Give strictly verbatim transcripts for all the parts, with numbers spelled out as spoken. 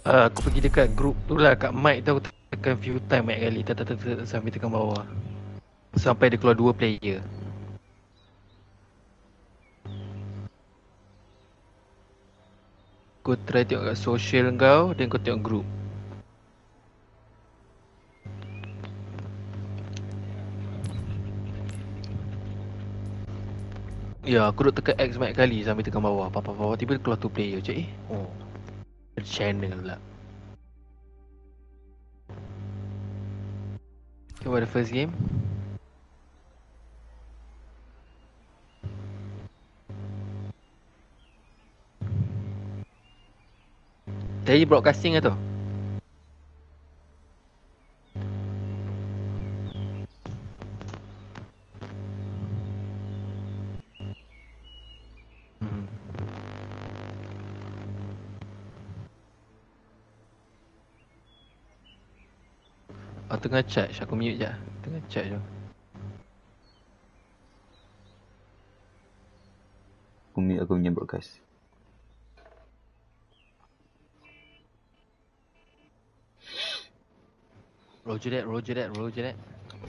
Uh, aku pergi dekat group tu lah, kat mic tu aku tekan few time banyak kali, tak tak tak tak sampai tekan bawah. Sampai dia keluar dua player. Kau try tengok kat social kau, dan kau tengok group. Ya, aku duk tekan X banyak kali sampai tekan bawah. Papa bawah tiba keluar two player. Cik eh. Oh. Channel pula. Cuba the first game. Tadi broadcasting ke tu? Hmm. Oh, tengah charge. Aku mute je. Tengah charge tu. Aku mute aku punya broadcast. Roger that, roger that, roger that.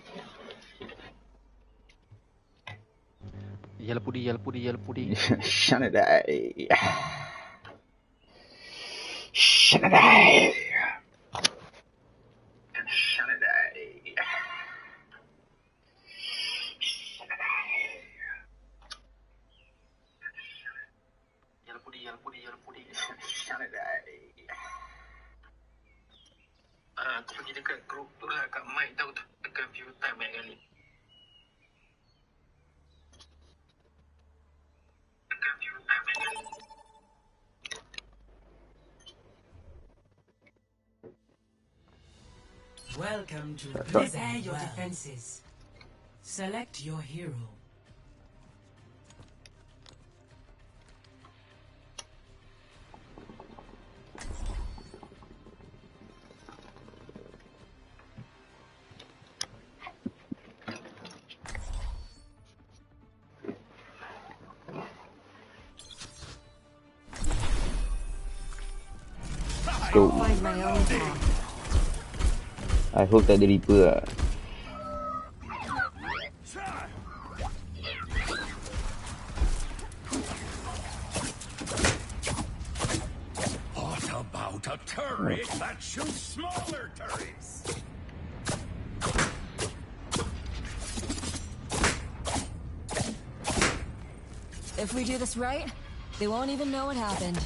Yellow pudi, yellow pudi, yellow pudi. Shanadai. Shanadai. Shanadai. Yellow pudi, yellow pudi, yellow pudi. Shanadai. Ah, aku pergi dekat group tu lah, kat mic tu aku tekan few time banyak kali. Tekan few time banyak kali. Welcome to Prepare your defenses. Select your hero. Go. Find my own path. I hope tak ada Reaper lah. What about a turret that shoots smaller turrets? If we do this right, they won't even know what happened.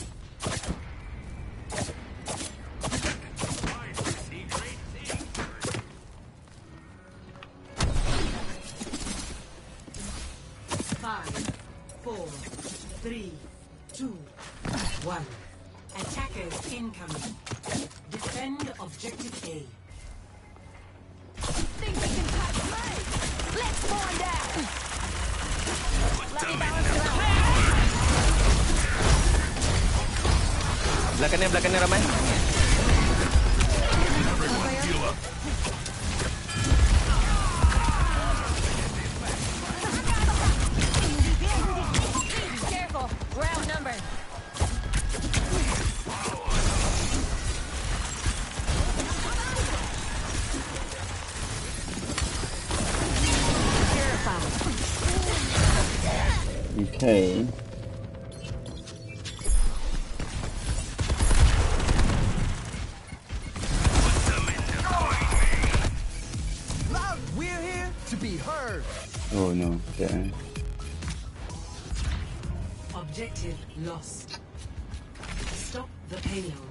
Five, four, three, two, one. Attackers incoming. Defend objective A. Think we can touch me? Let's find out! Let me balance you out. Belakang ni, belakang ni ramai. Careful, we're outnumbered. Okay. We're here to be heard. Oh no. Okay. Objective lost. Stop the payload.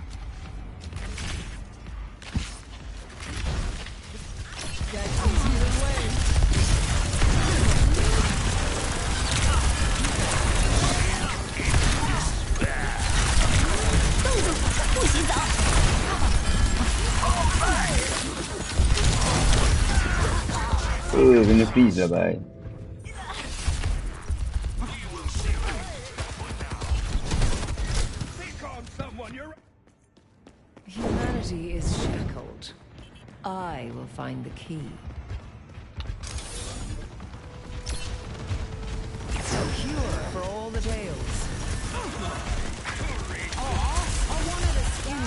Oh, kena freeze lah, bye. Humanity is shackled. I will find the key. So cure for all the tales. I wanted a scan.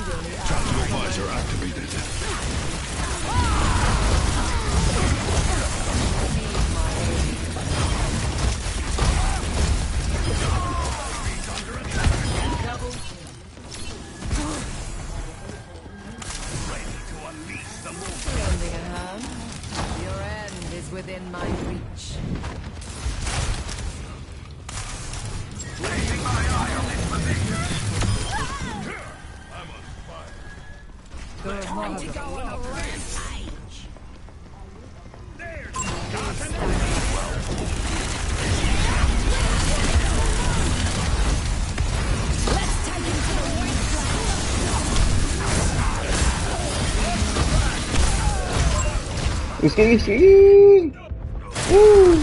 within my reach. Raising my eyelids for victory. I'm on fire. Good morning. There's Let's take him to the wasteland. Sikit, sikit. Woo.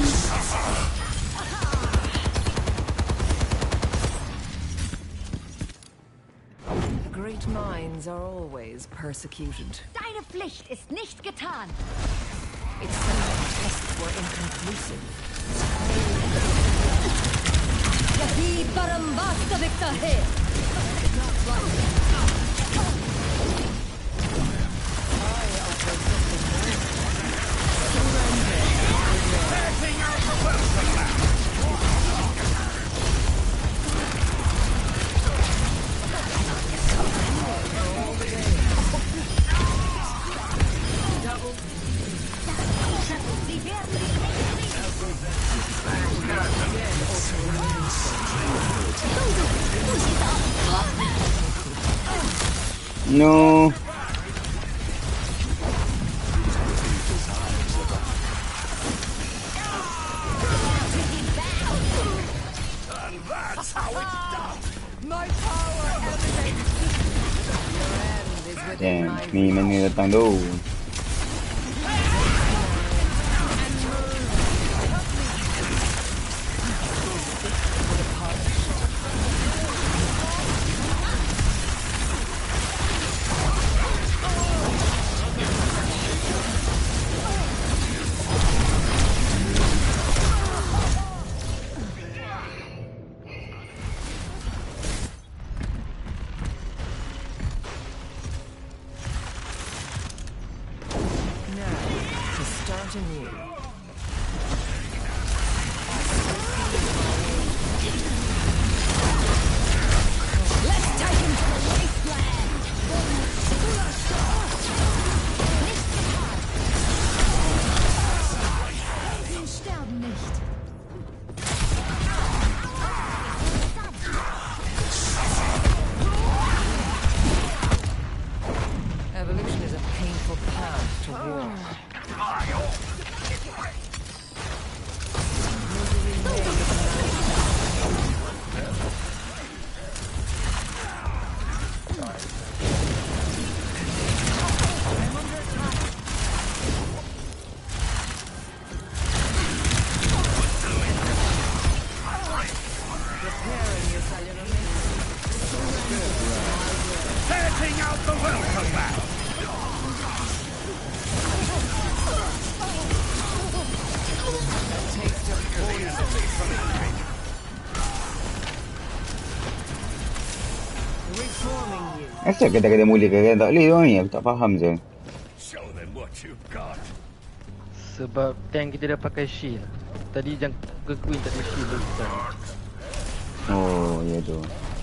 Great minds are always persecuted. Deine Pflicht ist nicht getan. It seemed the tests were inconclusive. यही परम वास्तविकता है. No. That's how it's done. My power emanates. Your end is within my Damn, ni mana datang tu? Now, to start anew. Let's take him to the wasteland. Sie sterben nicht. Evolution is a painful path to walk. Setting out the welcome mat. Taste of poison. Reforming you. Asal kata-kata mulia kan tak boleh orang ni? Aku tak faham je. Show them what you've got. Sebab tank kita dah pakai shield. Tadi yang ke Queen tak ada shield lagi kan. Oh, ya tu.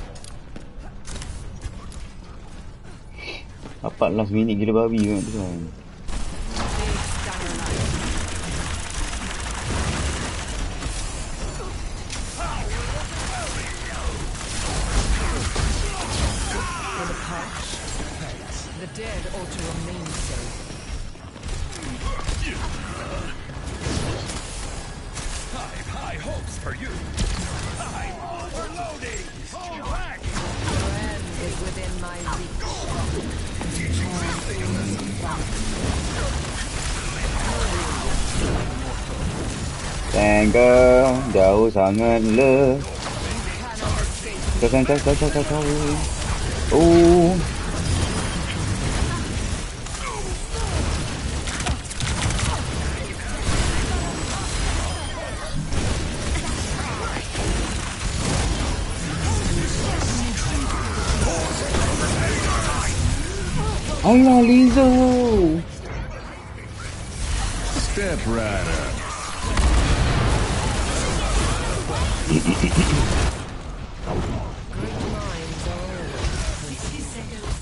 Dapat last minute gila babi kan tu kan. For the pouch, the dead ought to remain safe. I've high hopes for you. I'm overloading. Fall back. Your end is within my reach. Tangga jauh sangat le. Kau kau kau kau kau kau. Oh. Allah Lizzo. Step right up.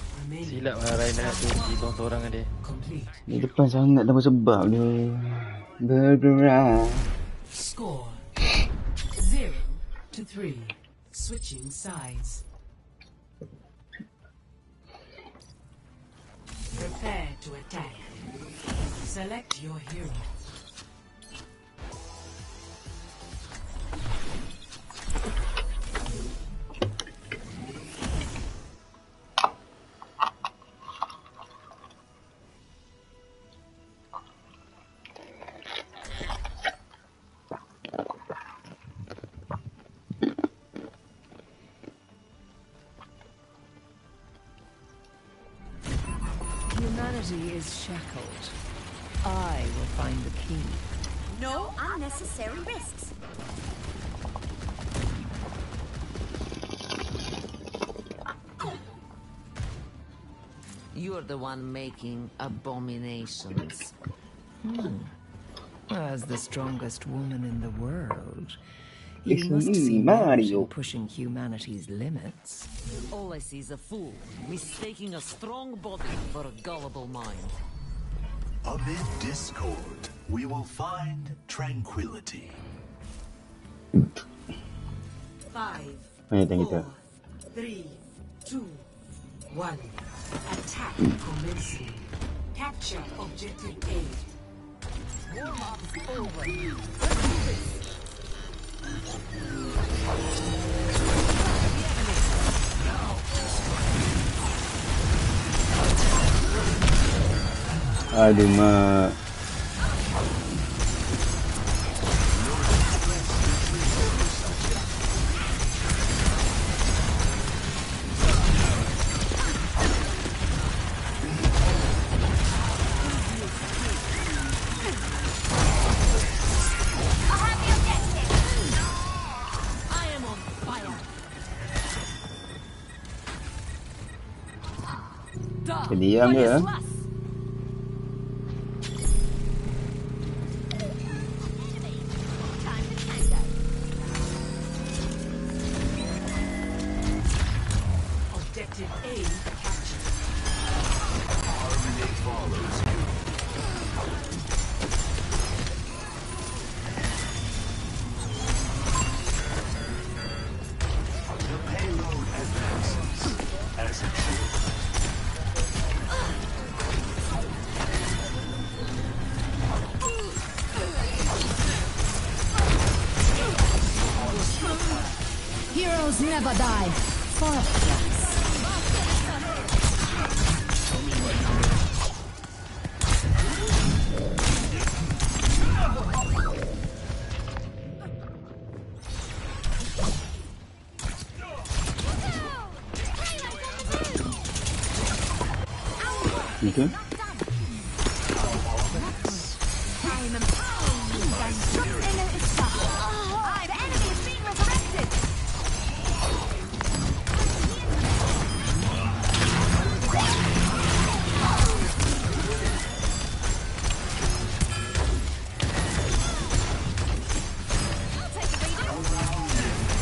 Silap lah Reinhardt tu pergi seorang-seorang dengan dia. Di depan sangat dah sebab dia. bergerak. Score zero to three. Switching sides. Prepare to attack. Select your hero. Humanity is shackled. I will find the key. No unnecessary risks. You're the one making abominations. Hmm. As the strongest woman in the world, It's you must me, see merit Mario. in pushing humanity's limits. All I see is a fool, mistaking a strong body for a gullible mind. Amid discord, we will find tranquility. Five, Mana tank kita? four, three, two, one. Attack commencing. Capture objective A. Warm-up's over. Aduh mak. I am on fire. Kediam dia. eh? Time to tango. Objective A captured. Harmony follows you. The payload advances as it should. Heroes never die. For a price. Okay. Ah, the enemy is being resurrected. I'll take a beating.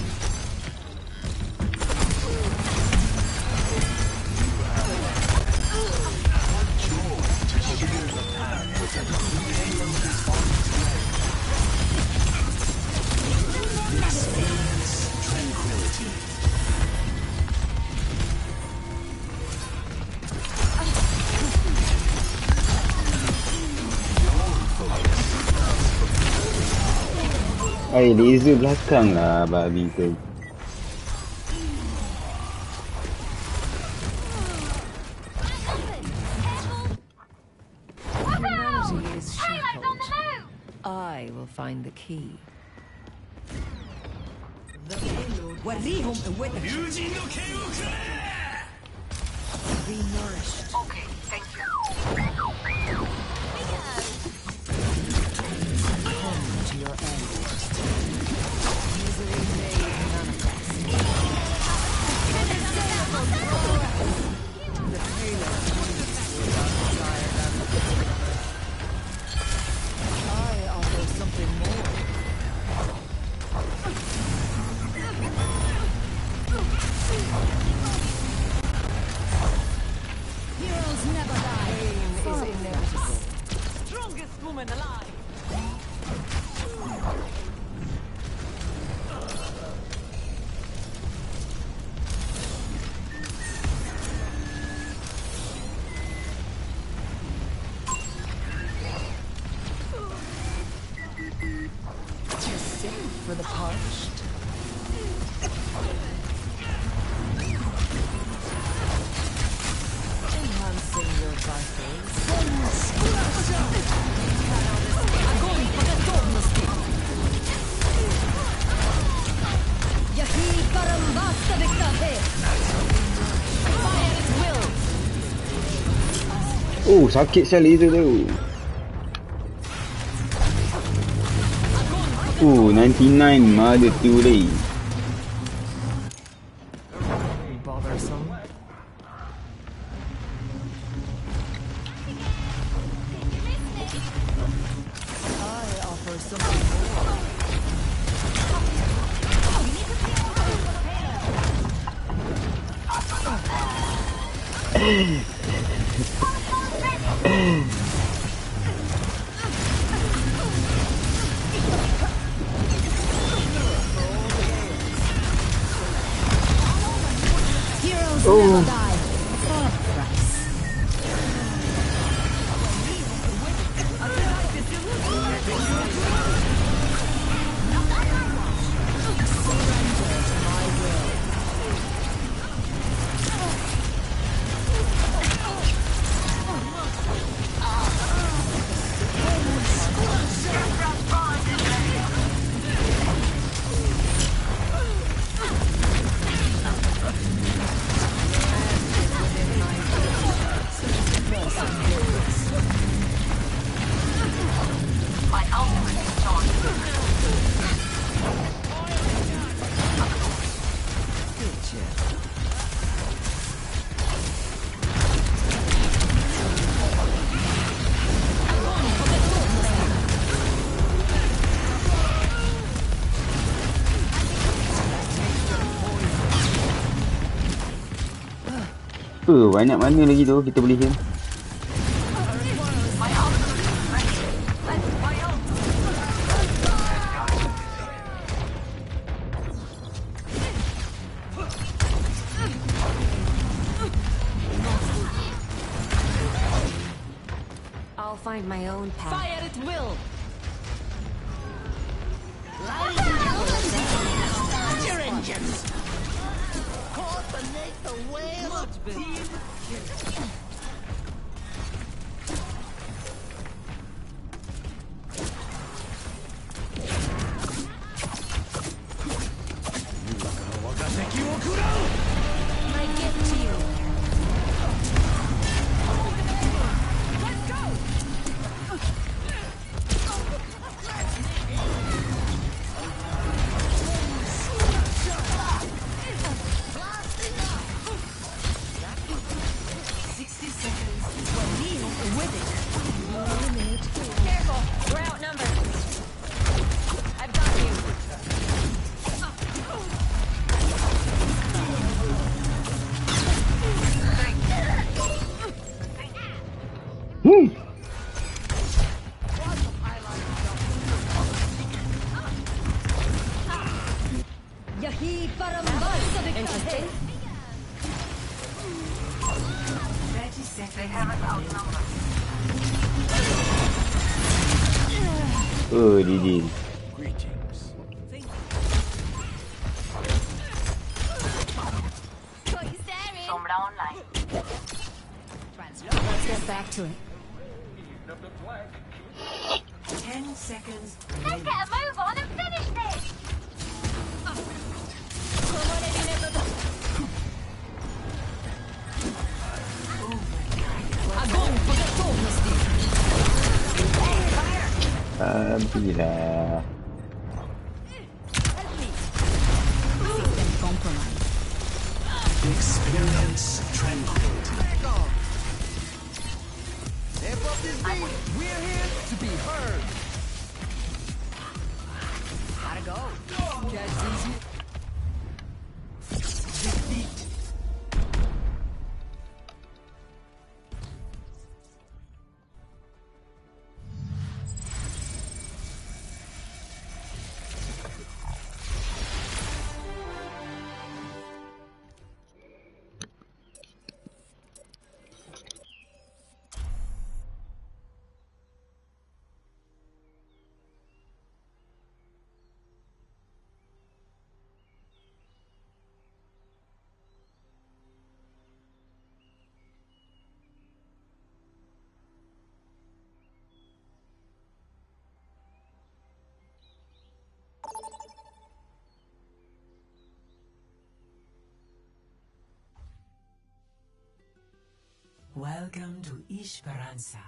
Tranquility. Ay, laser belakang lah babi tu. Humanity is shackled. I will find the key. The payload وريهم قوتك. Be nourished. Come to your end. Misery made manifest. The payload without desired ambition. I offer something more. Heroes never die. Pain is inevitable. Strongest woman alive. for the parched. Enhancing your vitals. Огонь по готовности! Yahi Karambasta Victate! Fire at will! Oh, sakit sial laser tu. Oh, ninety-nine mother tu lagi. Bothersome. I offer something more. Heroes Oh. never die. For a price. Apa, banyak mana lagi tu kita boleh heal. I'll find my own path. Fire at will! Your engines! Coordinate the whale! My gift to you. sixty seconds. Careful, we're outnumbered. I've got you. Hmm. Yahi Parambasa Victate! thirty seconds. Oh, D J. Greetings. Got you staring. Let's get back to it. Ten seconds. Let's get a move on and finish this! Огонь по готовности! Alhamdulillah. Experience tranquility. We're here to be heard! Gotta go! Catch easy! Defeat. Welcome to Esperanza.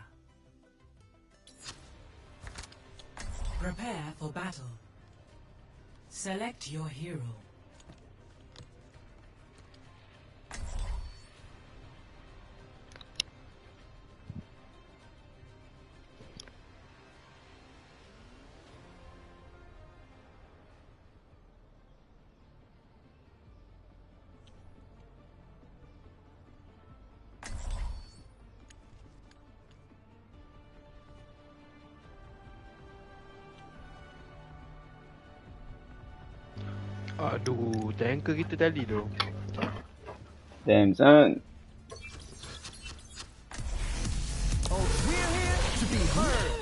Prepare for battle. Select your hero. Aduh, tanker kita tadi tu. Damn son. Oh, we're here to be heard.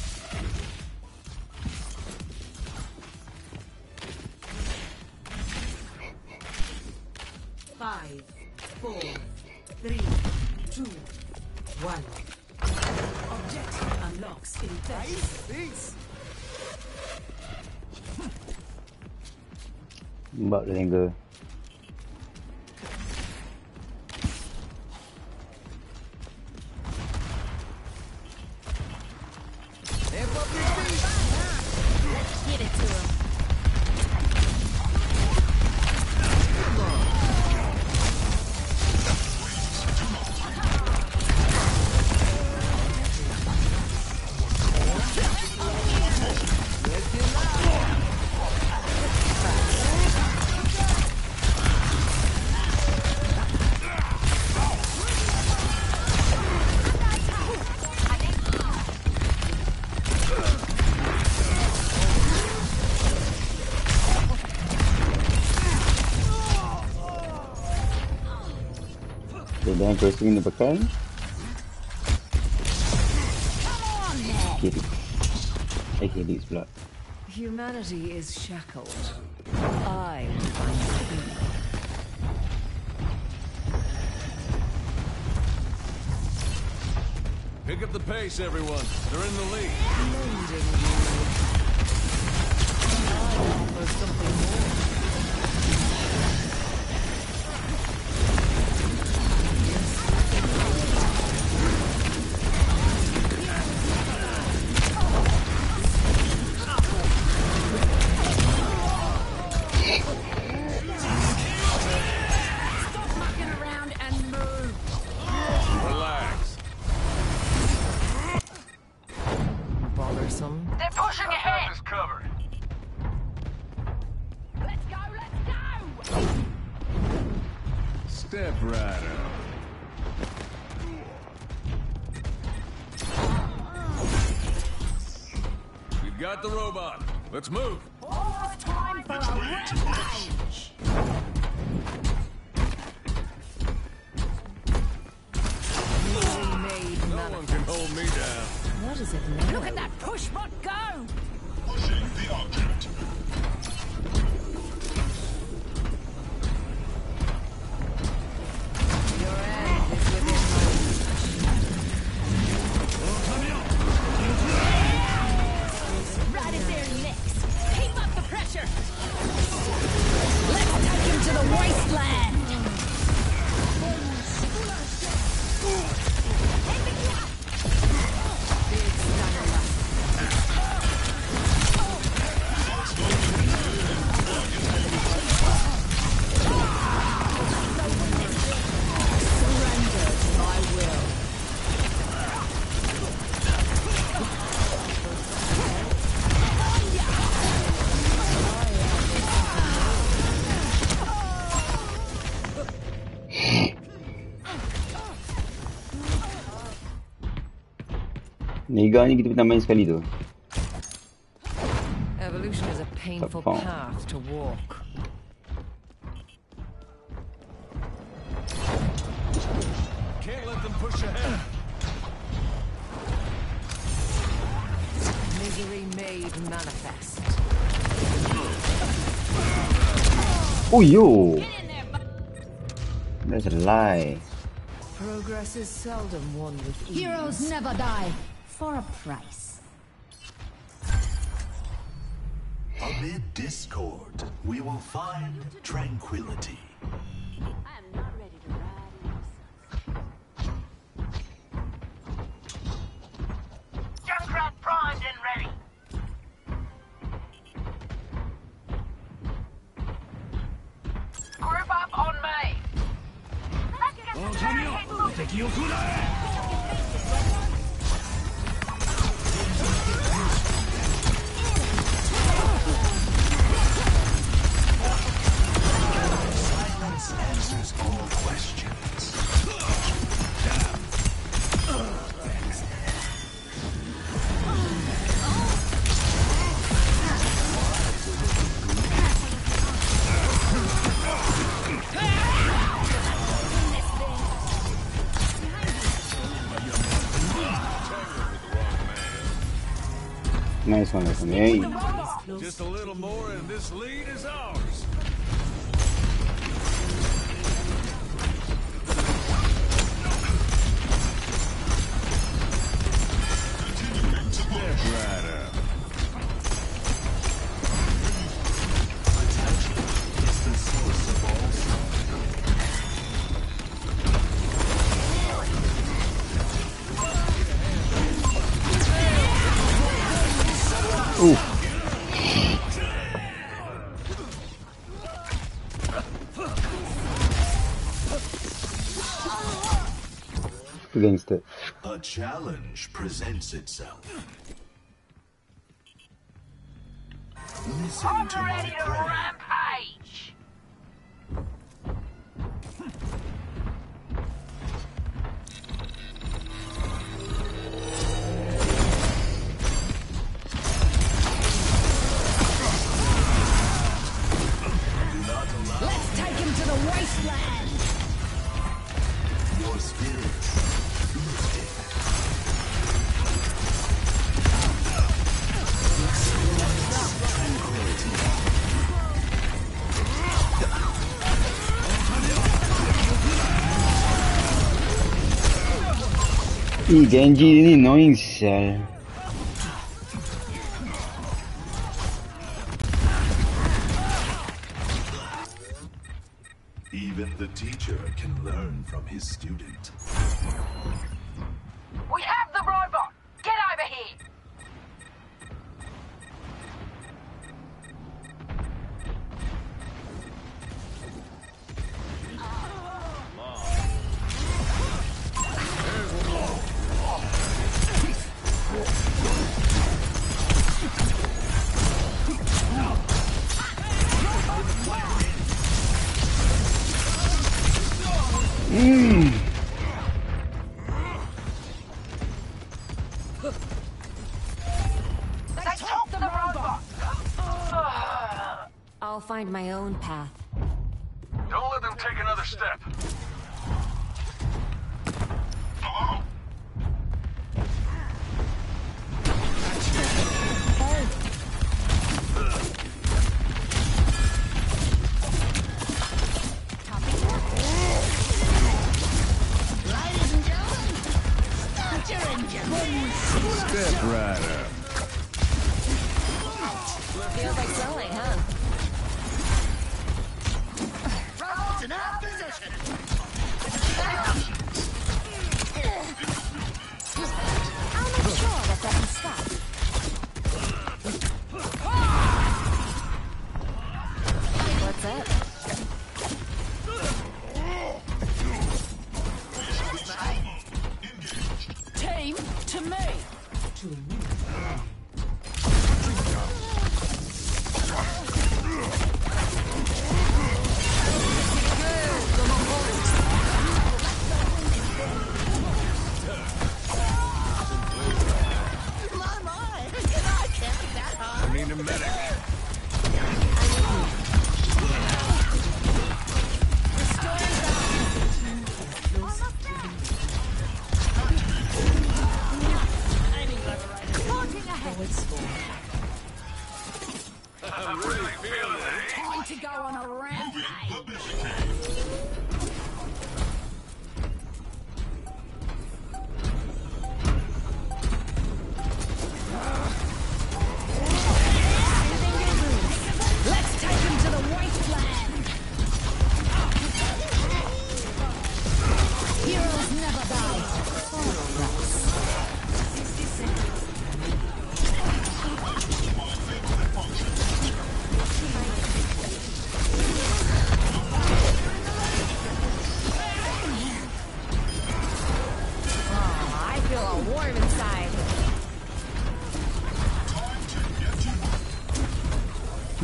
Five, four, three, two, one. Objective unlocks in thirty seconds. Mbak dia tanker. Get it to him. Dia dah pressing dia pakai. Kiri. Eh, kiri pula. Humanity is shackled. I will find freedom. Pick up the pace, everyone. They're in the lead. Mending you. I offer something more. Relax. Bothersome. They're pushing ahead. Is covered. Let's go, let's go. Step right up. We've got the robot. Let's move. Almost time for a rampage. Newly made No manifest. one can hold me down. What is it now? Look at that push bot go. Your end is within Right at their necks. Keep up the pressure. Let's take him to the wasteland. big stamina. Surrender to my will. Niga ni kita pernah main sekali tu. Evolution is a painful Fine. path to walk. Can't let them push ahead. Misery made manifest. Oh yo, Get in there, bud. that's a lie. Progress is seldom won with ease. Heroes never die. For a price. Amid discord, we will find tranquility. I am not ready to ride in Answers all questions. Nice one, nice one. Hey. Just a little more and this lead is ours. Step right up. It's the source of all Ooh. Against it. A challenge presents itself. Listen to my prayer. Rampage! Let's take him to the wasteland! Your spirit lifted. Ih, Genji ini annoying sial. Even the teacher can learn from his student. We have the robot! Get over here! Mm. They took the robot! I'll find my own path. Don't let them take another step. Step right up. Feels like selling, huh? Robot's in our position! I'll make sure that doesn't stop. What's up? Team to me! I need a medic.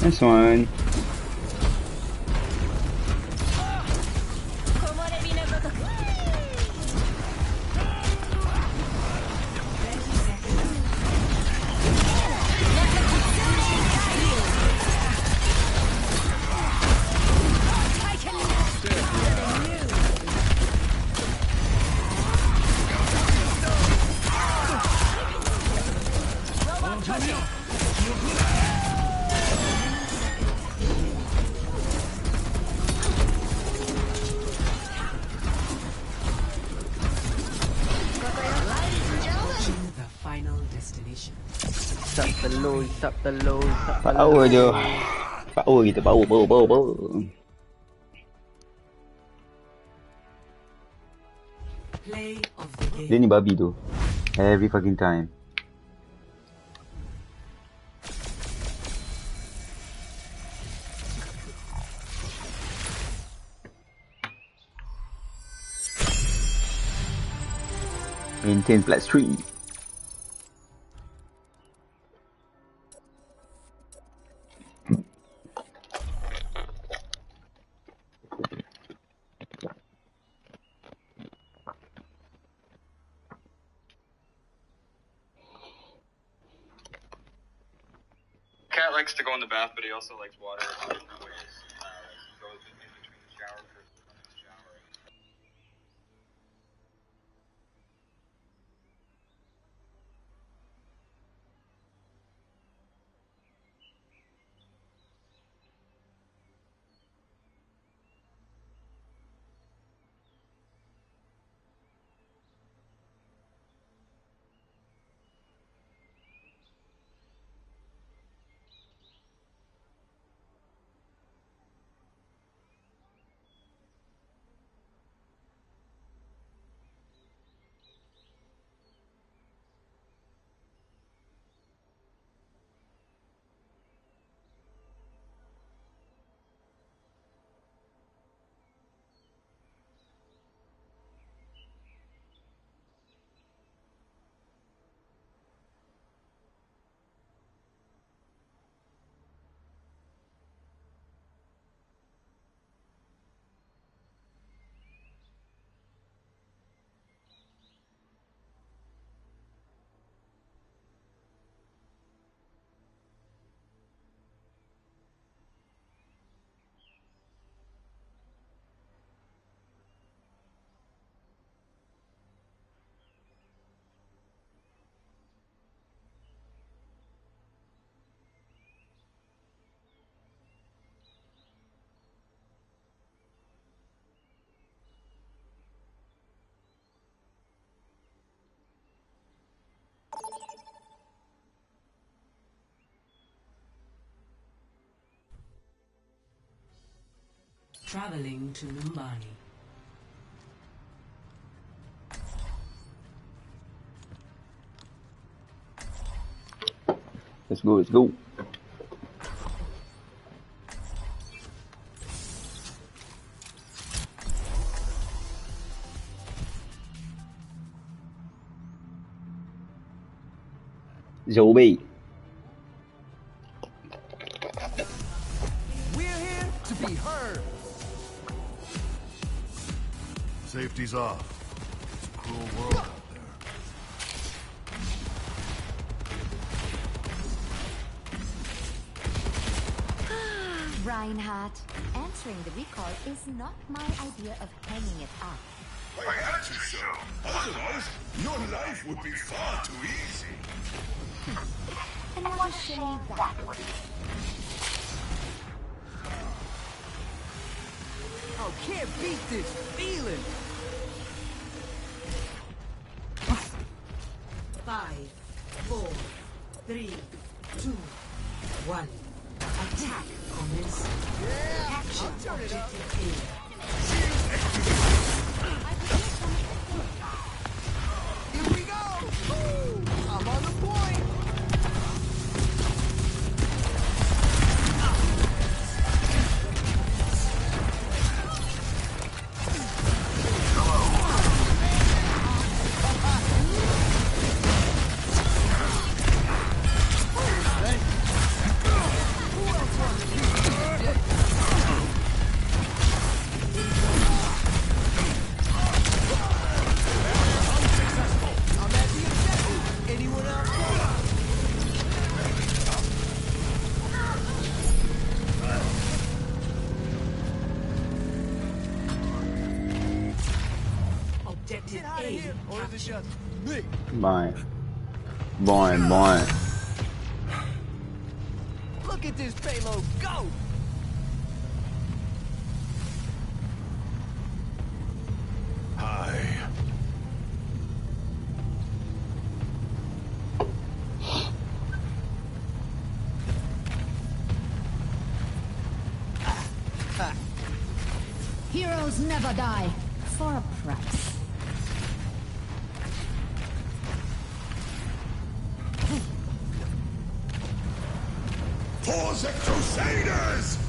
Nice one. Isap telur, isap telur, isap telur. Power je. Power kita, power, power, power, power. Play of the game. Dia ni babi tu. Every fucking time. Maintain flat street. Cat likes to go in the bath, but he also likes water. Uh, like he goes in between the shower for showering. Traveling to Numbani. Let's go, let's go. Zombie. We're here to be heard. Safety's off. It's a cruel world out there. Reinhardt, answering the recall is not my idea of hanging it up. I had to, sir. Otherwise, your life would be far too easy. And I want to say that. Oh, can't beat this feeling. Five, four, three, two, one. Attack commence. Yeah, Action I'll turn it up. objective Here we go. Woo, I'm on the point. Who else wants Objective A. Or is it just me? Boy. Boy, boy. Look at this payload go! Hi. Heroes never die. For a price. For the Crusaders!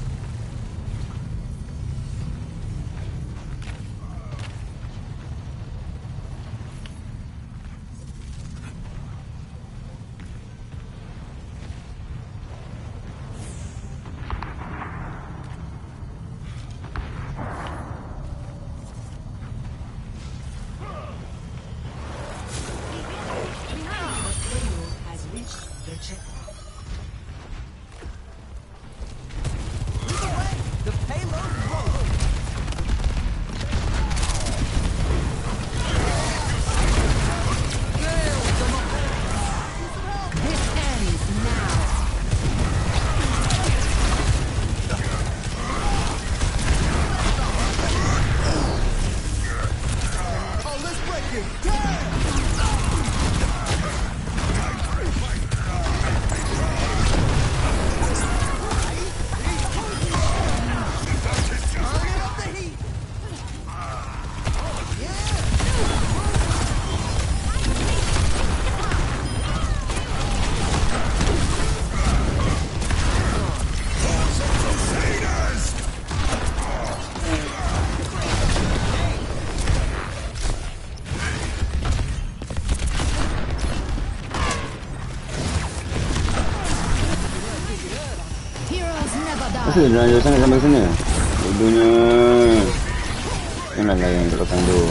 Masa dia jauh sangat sampai sana? Bodohnya. Janganlah yang kat belakang tu.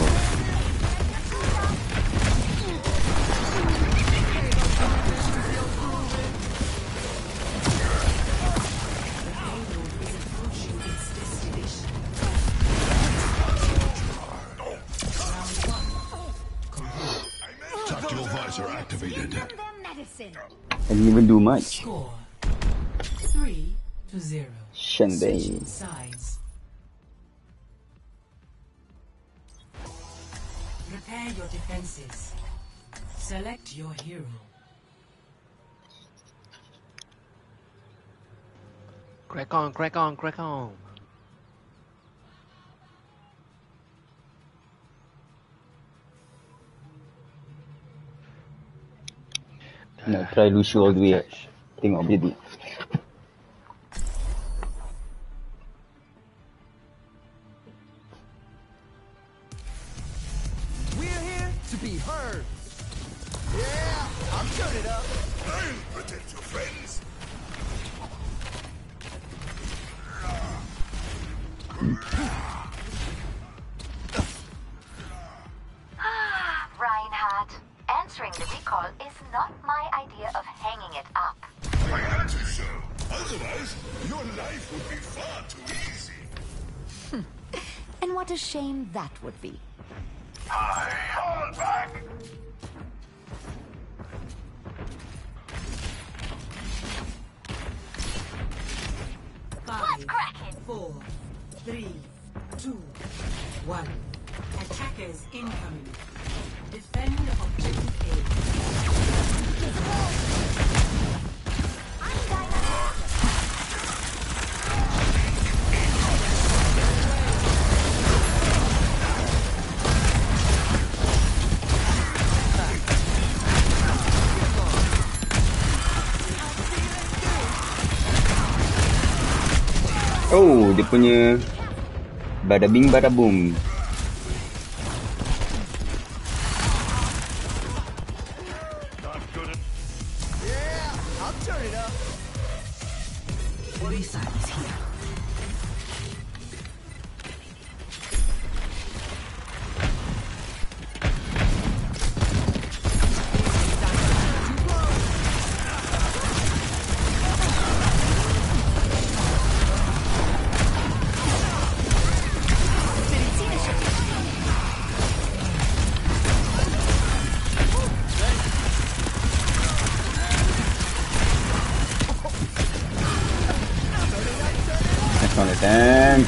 Tactical visor activated. I didn't even do much. Score three to zero. Shenbei. Switching sides. Prepare your defenses. Select your hero. Crack on, crack on, crack on. Nak try Lucio all the way. Tengok jadi. We're here to be heard. Yeah, I'm turning it up. I'll protect your friends. Reinhardt, answering the recall is not my idea of hanging it up. I had to show. Otherwise, your life would be far too easy. And what a shame that would be. I hold back. Five, four, three, two, one. Attackers incoming. Defend objective Oh, dia punya bada bing bada boom. Yeah, I'm turning it up. Lisa is here. Damn.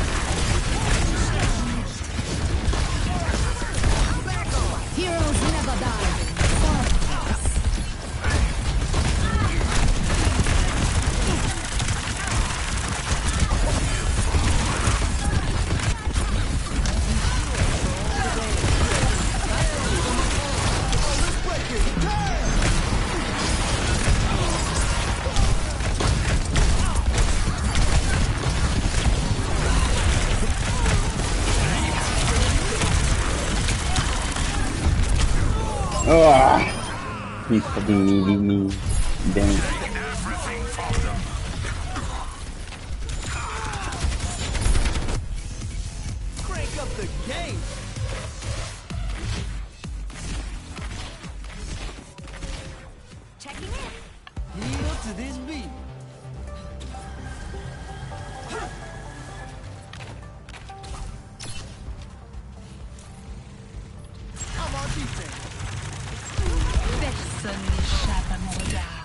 Heroes never die. Oh, he's fucking needing me. Damn. Crank up the game. Checking in. Yield to this beat. I'm on defense. Personne n'échappe à mon regard.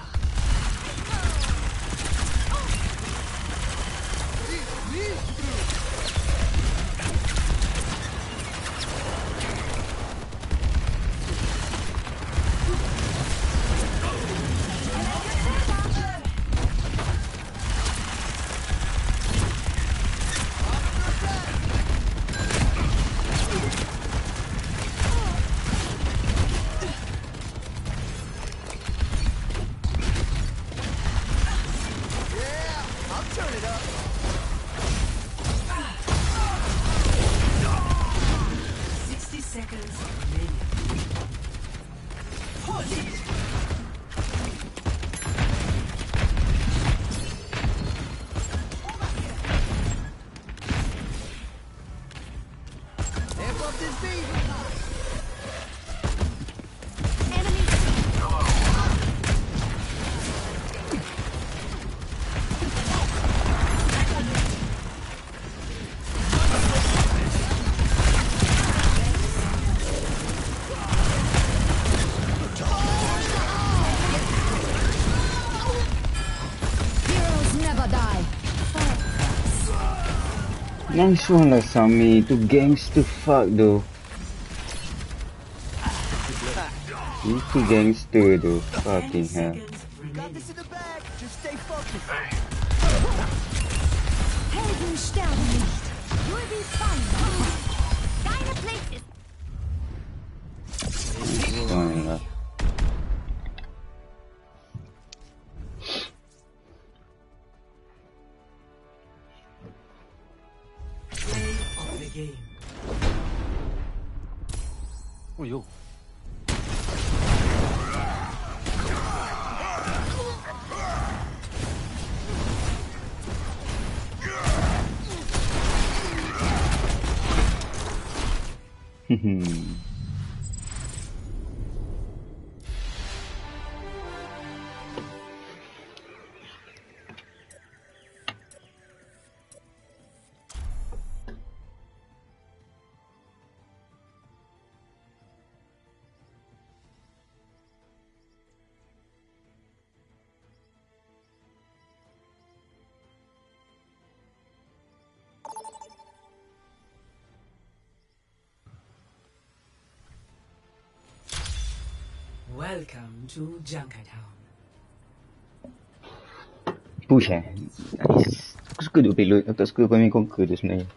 Sixty seconds remaining. Amp up this beat. Enemy Heroes never die. Nice one lah Sami. Tu gangster fuck though. Itu gangster tu. Fucking hell. Got this in the bag. Just stay focused. Helden sterben nicht. You'll be fine. Deine Place ist Fine lah. Play of the game. Oh yo. Hmm. Welcome to Junkertown. Push eh. Nice. Aku suka tu payload. Aku tak suka Command Conquer tu sebenarnya.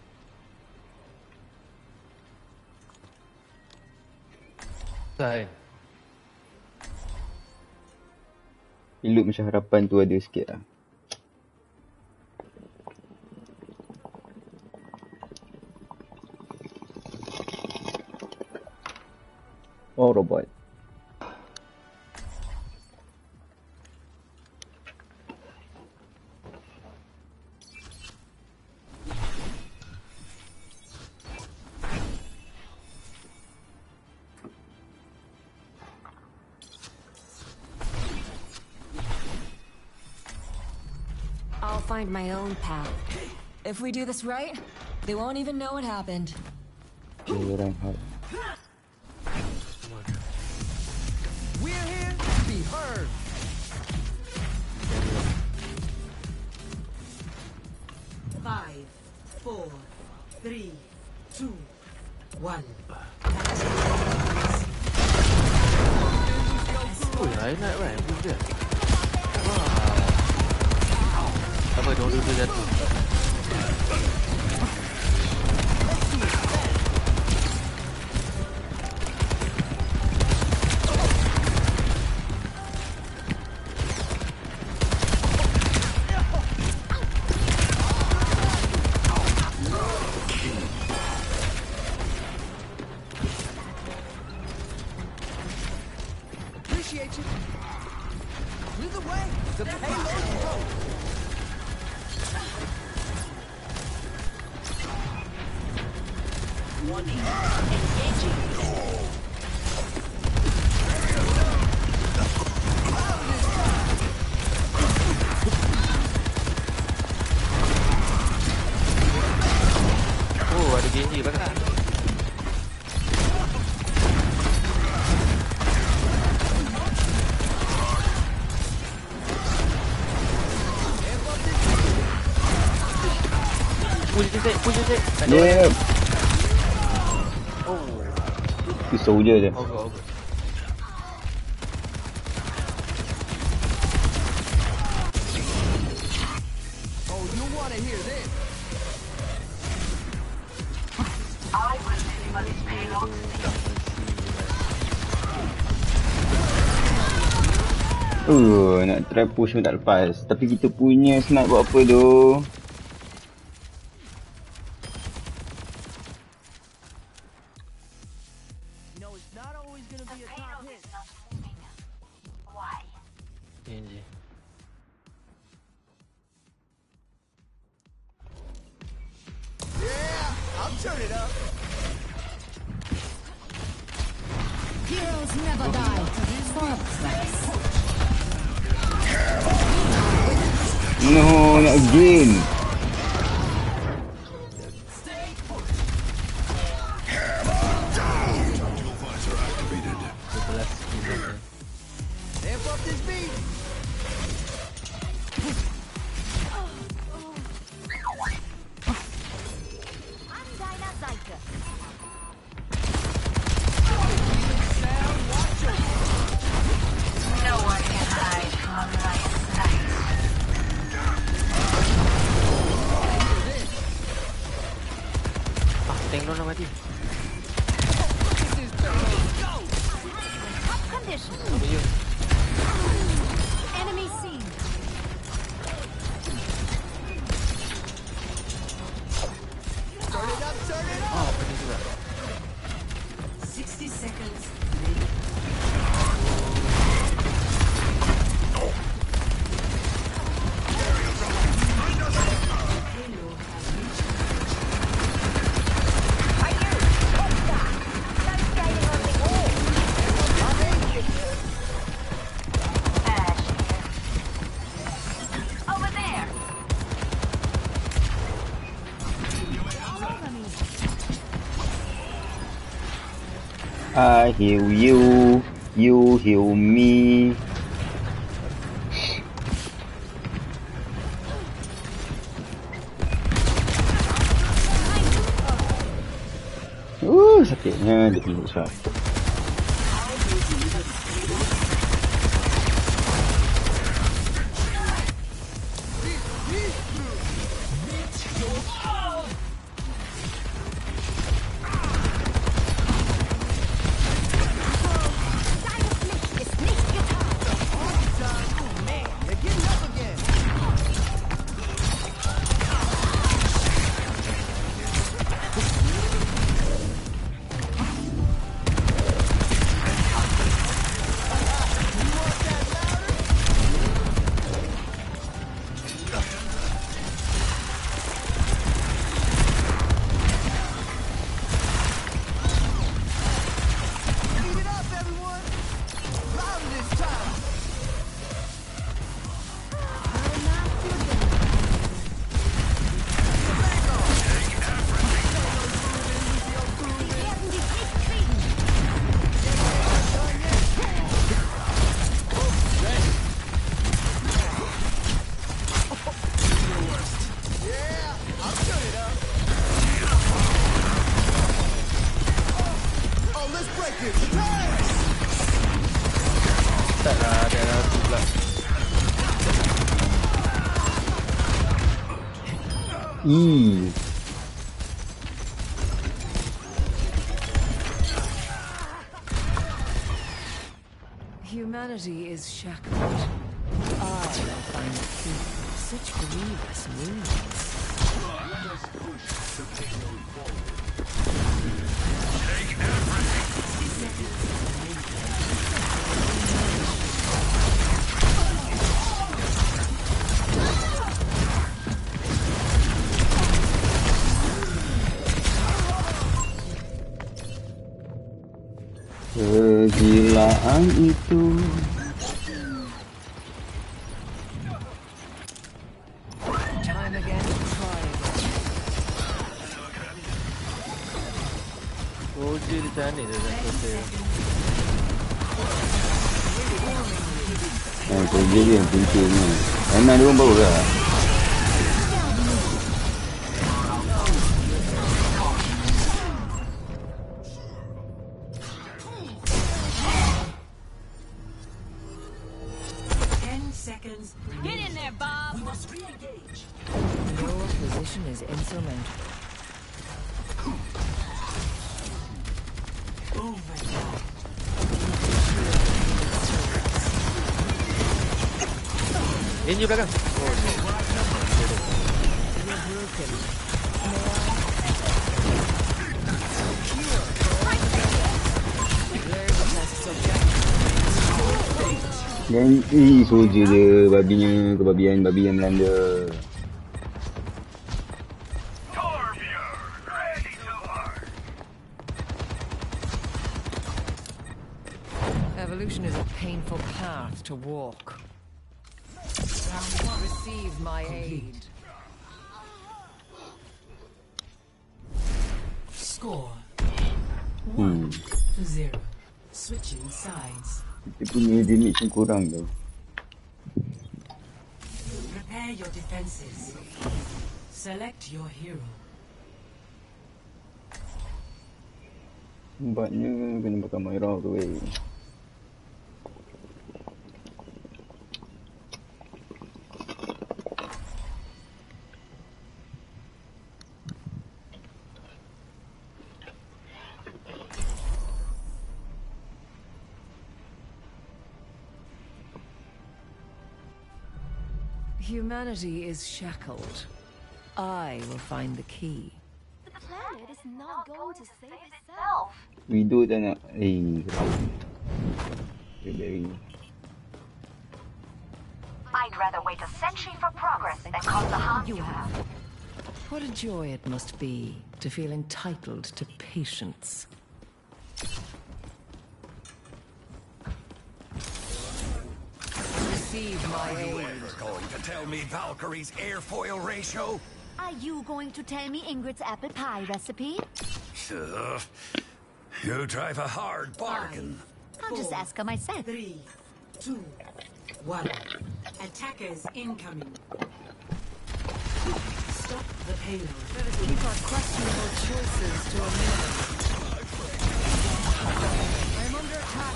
Sai. Payload macam harapan tu ada sikit lah. Oh, robot. I'll find my own path. If we do this right, they won't even know what happened. Okay, Reinhardt. We're here to be heard. Five enak kan? Push dia. Wah. Apa dua-dua jatuh. Oh, ada Genji belakang. Push je, Zek. Push je, Zek. Tak ada. Yeah. Oh. Pisau je je. Oh, oh, oh. Oh, you want to hear this? Uh, nak try push pun tak lepas. Tapi kita punya snipe buat apa tu? Genji. Yeah, I'll turn it up. Heroes never die. Fortress. No, not again. Amp up this beat. I'm Dinah Zyka. No one can hide from my sight. Ah, tank dia nak mati. Top condition. Apa dia? Enemy seen. Turn it up, turn it up. Ah, apa dia juga? sixty seconds later. Over there. I heal you, you heal me. Uh, sakitnya dia peluk shot. They're getting up again. Eat it up, everyone. Louder this time. Yeah, I'll turn it up. Oh, let's break this. Pass! Tak tak lah, ada ratu pula. Ih. Humanity is shackled. I will find the key. Such grievous wounds. Kegilaan itu. Time again to try again. Oh, dia di sana dia dah kata. Eh, kerja dia yang penting ni. Enak dia pun baru lah. Get in there, Bob. We must re-engage. Your position is insurmountable. Ini belakang. Oh, ni. You're broken. There's a test subject. Dan ih soldier dia, babinya, kebabian babi yang melanda. Evolution is a painful path to walk. Receive my aid. Score Hmm. to zero. Switching sides. Dia punya damage pun kurang tau. Prepare your defenses. Select your hero. Nampaknya kena pakai Myra tu eh. Humanity is shackled. I will find the key. The planet is not going to save itself. Widow tak nak. Eh. Very. I'd rather wait a century for progress than cause the harm you have. What a joy it must be to feel entitled to patience. Receive my aid. You're going to tell me Valkyrie's airfoil ratio? Are you going to tell me Ingrid's apple pie recipe? Uh, you drive a hard bargain. I'll just ask her myself. Three, two, one. Attackers incoming. Stop the payload. Let us keep our questionable choices to a minimum. I'm under attack.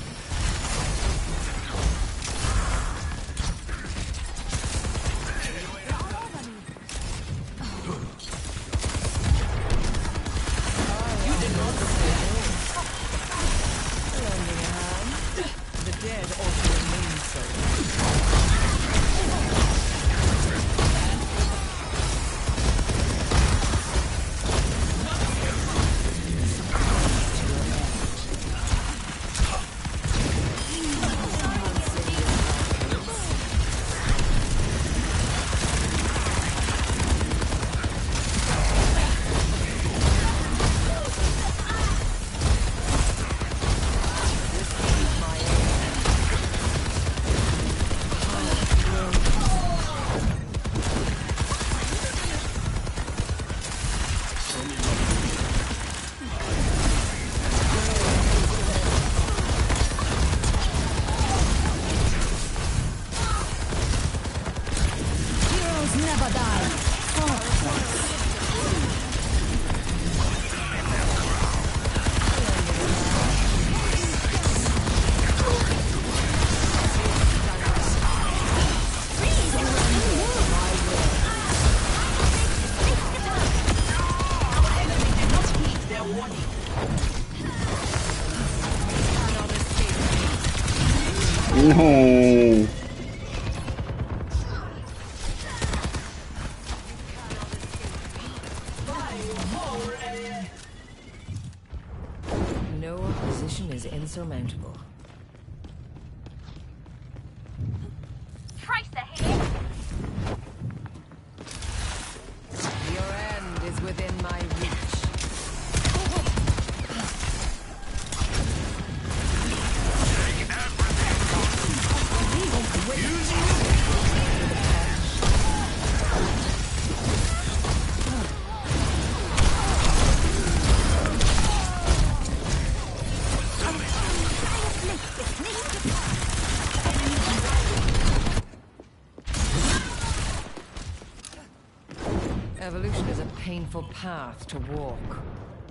Dead also remains so. No. No opposition is insurmountable. Tracer here. Your end is within my reach. Evolution is a painful path to walk.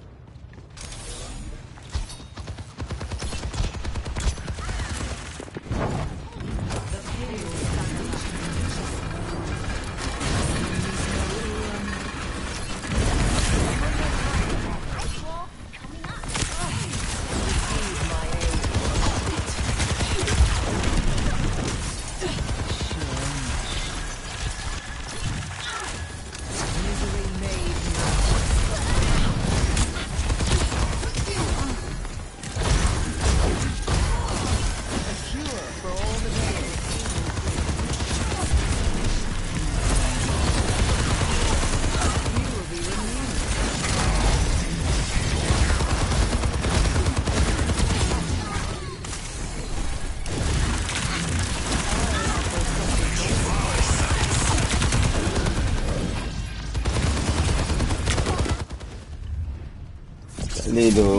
Boleh tu.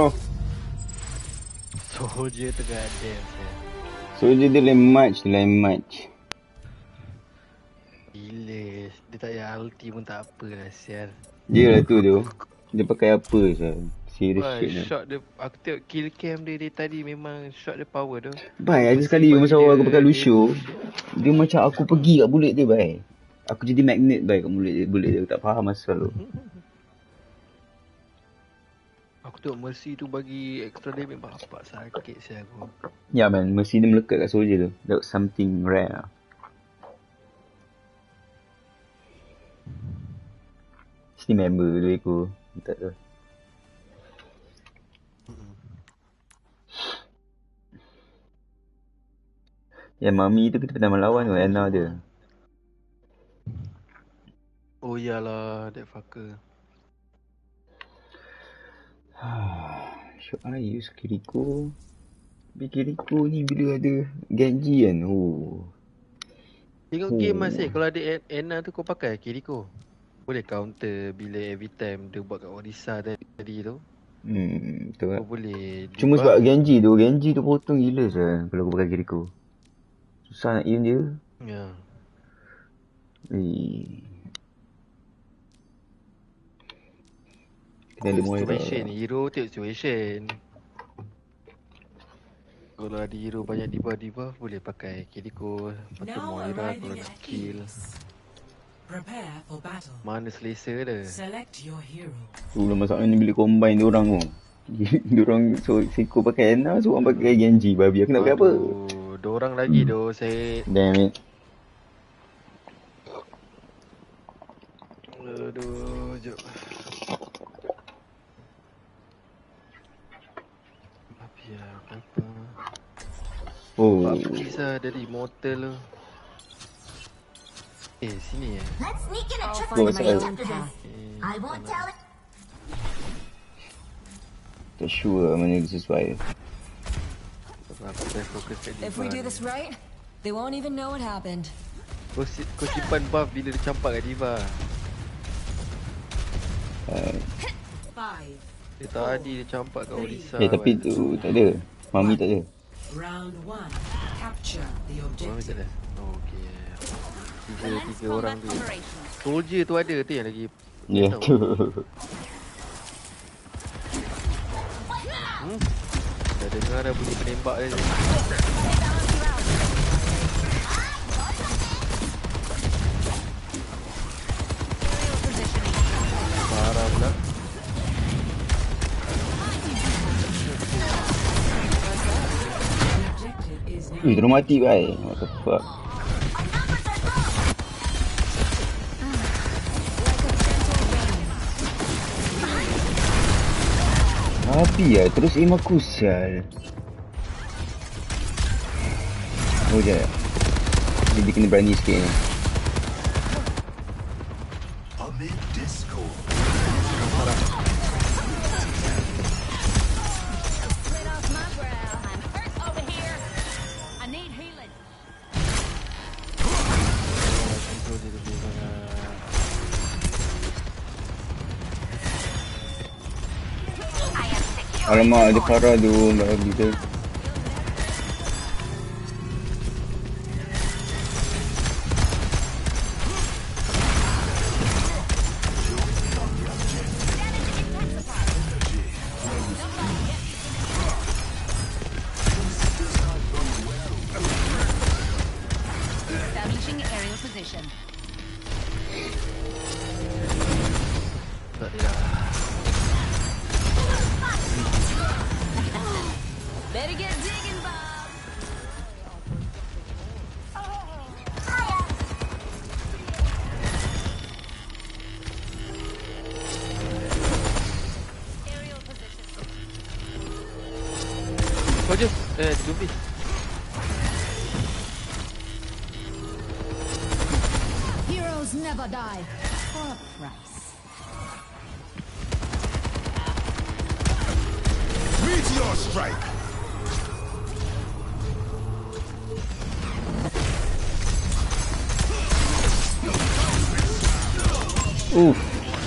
Soldier tengah dance ya. Soldier dia lain match, lain match. Gila, dia tak payah ulti pun tak apa lah sial. Dia lah tu tu. Dia pakai apa sah? Serious Wah, shit lah. shot dia, aku tengok kill cam dia, dia tadi memang shot dia power tu. Bai, ada sekali masa awal aku pakai Lucio, dia macam aku pergi kat bullet dia bai. Aku jadi magnet bai kat bullet dia, bullet dia. Aku tak faham asal tu. Aku tengok Mercy tu bagi extra damage bapak sakit saya aku. Ya man, Mercy dia melekat kat soldier tu. That was something rare lah. Mesti member tu aku. Tak tahu. Yang Mami tu kita pernah melawan tu, Anna dia. Oh iyalah, that fucker. Should I use Kiriko? Tapi Kiriko ni bila ada Genji kan? Oh. Tengok oh. game masih, kalau ada Anna tu kau pakai Kiriko. Boleh counter bila every time dia buat kat Orisa tadi tu. Hmm, betul kan? Kau boleh. Cuma sebab Genji tu, Genji tu potong gila sah kalau aku pakai Kiriko. Susah nak aim dia. Ya. Eh. Kena ada Moira. Situation, hero tengok situation. Kalau ada hero banyak debuff-debuff boleh pakai Kiriko. Lepas tu Moira kalau nak kill. Prepare for battle. Mana selesa dia. Select your hero. Itulah masalah ni bila combine diorang tu. Diorang so Seko pakai Anna, seorang pakai Genji. Babi aku nak pakai apa? Diorang lagi tu saya. Damn it. Aduh, jom. Apa? Oh. Apa kisah dari Immortal tu? Eh, sini eh. Let's sneak in a trick Go, or treat sorry. after this. I won't tell it. Tak sure mana dia sesuai. If we do this right, they won't even know what happened. Kau, si, kau simpan buff bila dia campak kat Diva. Uh, Five. Dia tadi dia campak kat Orisa. eh tapi tu tak ada. Mami tak ada. Round one. Capture the Mami tak objective. ada. Oh, okay. Tiga, tiga orang tu. Soldier tu ada tu yang lagi. Ya yeah, tu. Hmm? Dah dengar dah bunyi penembak dia. Parah pula. Objective is Ui, terus mati bai. What the fuck? Habis lah, terus aim aku sial. Oh jap. Jadi kena berani sikit ni. Amid discord. Sweat off my brow. I'm hurt over here. I need healing. Alamak, ada Farah tu, tak habis tu. Establishing aerial position. Better get digging, Bob. Aerial position. Kau je. Eh, zombie. Heroes never die. For a price. Meteor strike. Oof.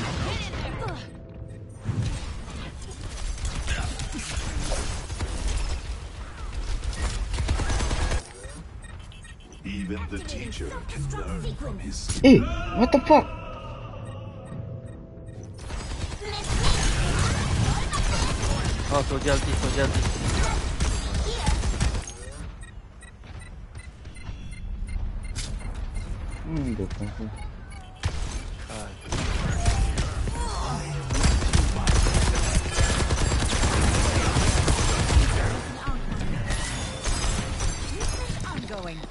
Even the teacher can learn from his. Eh, what the fuck? Oh, soldier ulti, soldier ulti. Hmm, depan tu. Ongoing.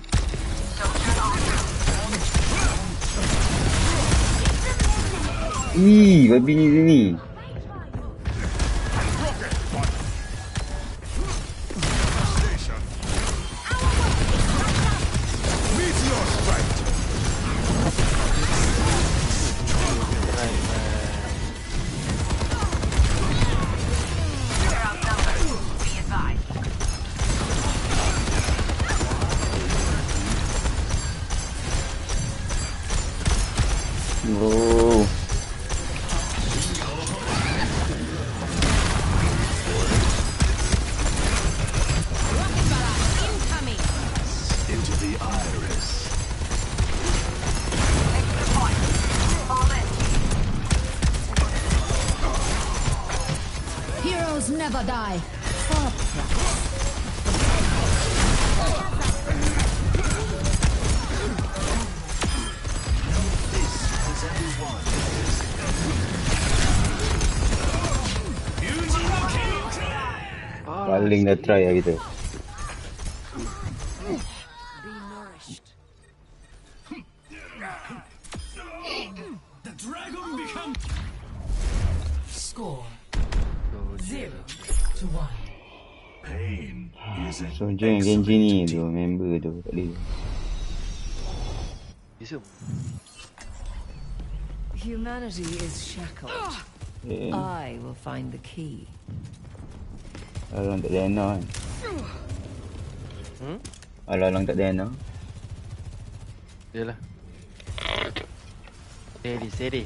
Ih, babi ni sini. Meteor strike. Oh. Incoming. Into the iris. Heroes never die. For a price. Paling dah try lah kita. Be nourished. The dragon becomes. Score zero to one. Pain is an So je yang Genji ni tu, member tu, tak boleh. Isu. Humanity is shackled. Eh, I will find the key. Alang tak ada Ana kan. Hmm? Alang tak ada Ana. Yalah. Steady, steady.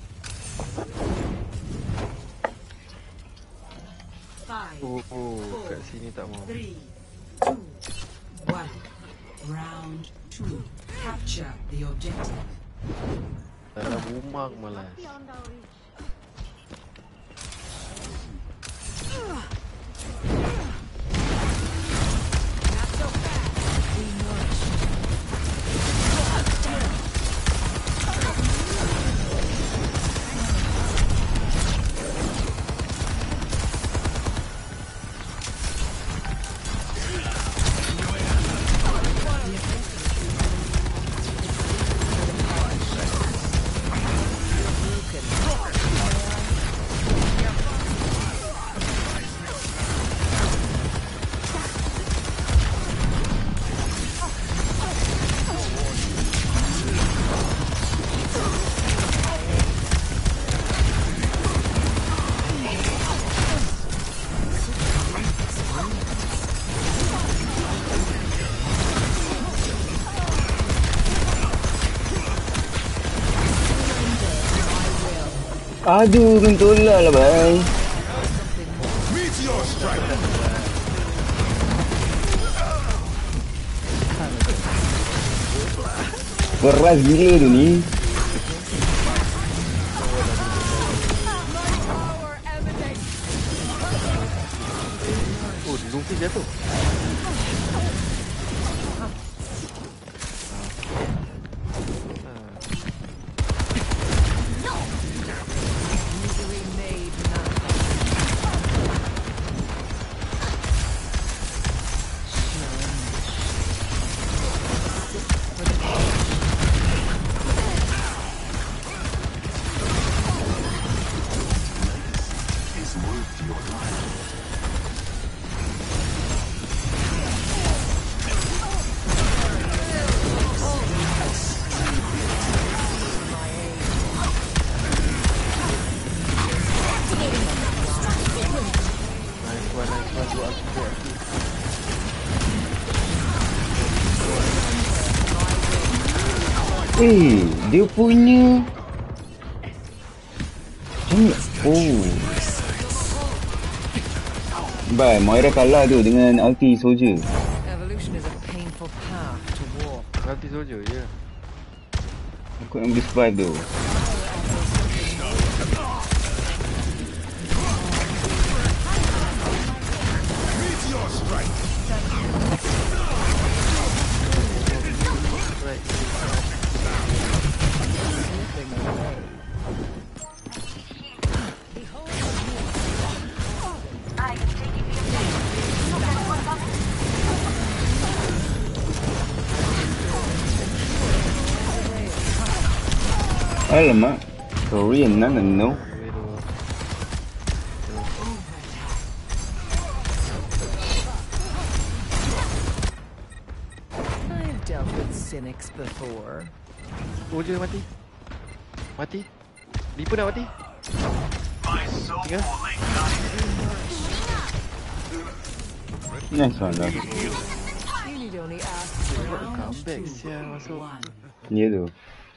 Five, Oh, oh, kat sini tak mau. three, two, one. Round two. Capture the objective. Dalam rumah malas. Not so fast. Be nourished. Aduh, kena tolak lah, bye. Meteor strike. Keras gila tu ni. Oh, Luffy jatuh. Eh, dia punya Macam oh Bye, Moira kalah tu dengan ulti soldier. Evolution is a painful path to walk. Ulti soldier, ya. Aku nak boleh survive tu. Meteor strike. Alamak, Korean nana no. I've dealt with cynics before. Soldier mati. Mati. Lipa nak mati. Tinggal. Nice one lah. You need only ask for Comeback sial masuk. Ya tu.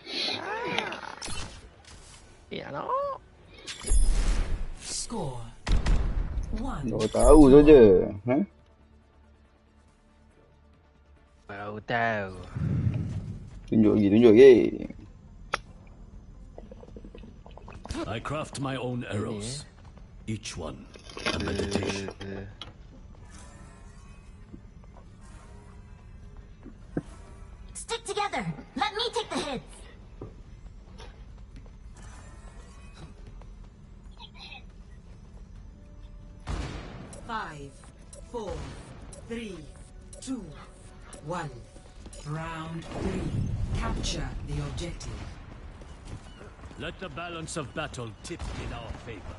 Ya no. Score one. Kau tahu saja. Ha? Baru tahu. Tunjuk lagi, tunjuk lagi. I craft my own arrows. Each one a meditation. Stick together. Let me take the hits. Five, four, three, two, one. Round three. Capture the objective. Let the balance of battle tip in our favor.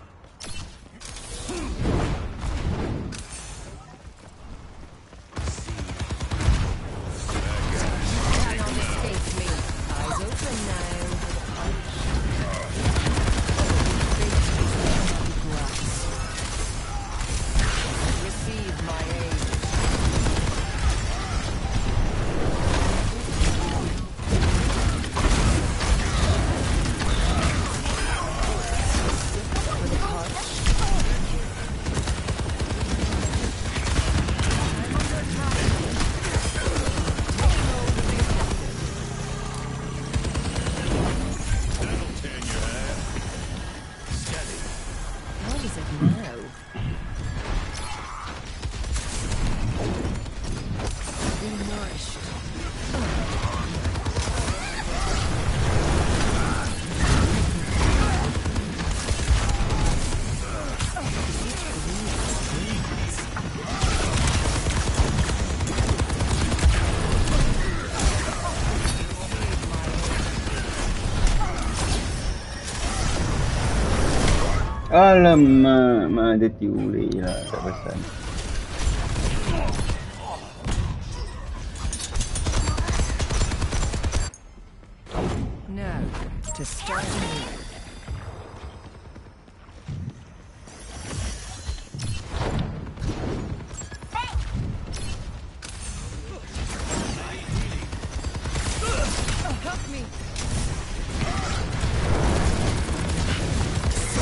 Cannot escape me. Eyes open now. Receive my aid. What is it now? Be nourished. Alamak, mak ada tiuri lah tak pasal. Now, to start anew. Help me!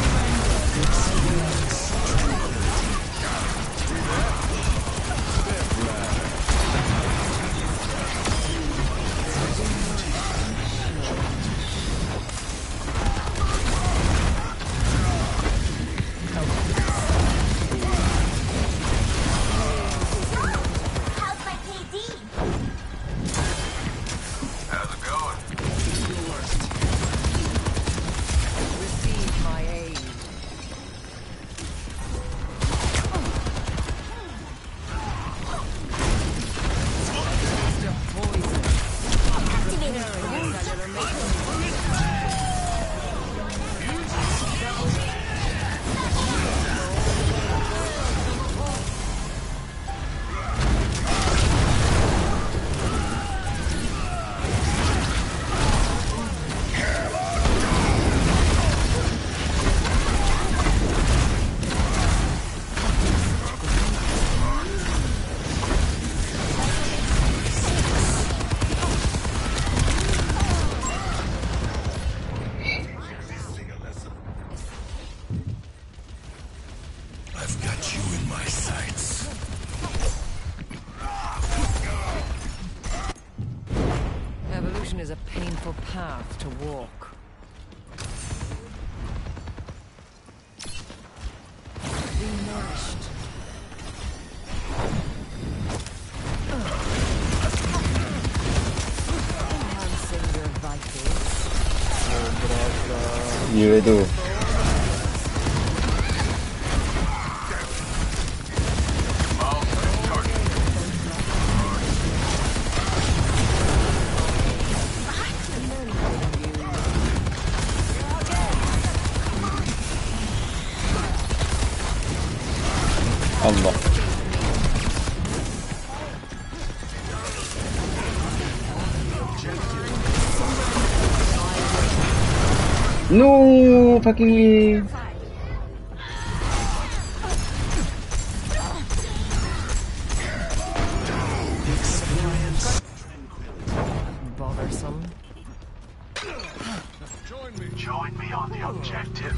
beautiful path to walk. Be nourished. Enhancing your vitals. Ya tu. Allah. No, fucking way. Bothersome. Join me. Join me on the objective.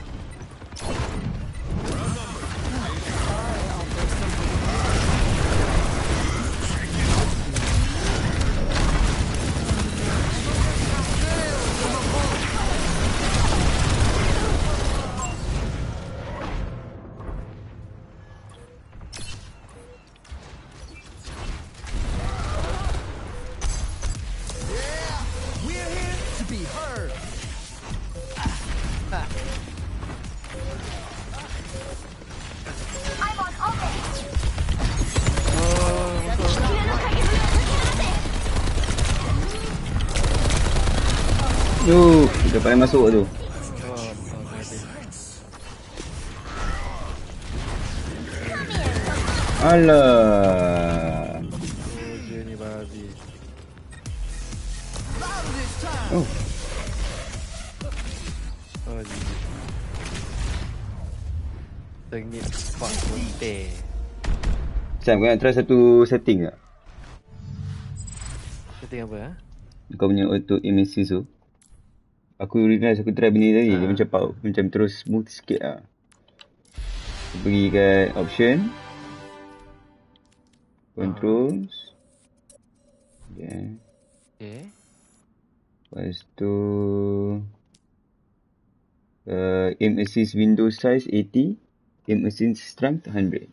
We're here to be heard. I'm on offense. Tu, kita paling masuk tu. Alah. Dia ni babi. Oh. Oh, gigi. Tengit fuck bunte. Sam, kau nak try satu setting tak? Setting apa ah? Kau punya auto aim assist tu. Aku realize aku try benda tadi, dia macam power, macam terus smooth sikit lah. Aku pergi kat option, controls, yeah. Okay. Lepas tu uh, aim assist window size eighty, aim assist strength one hundred.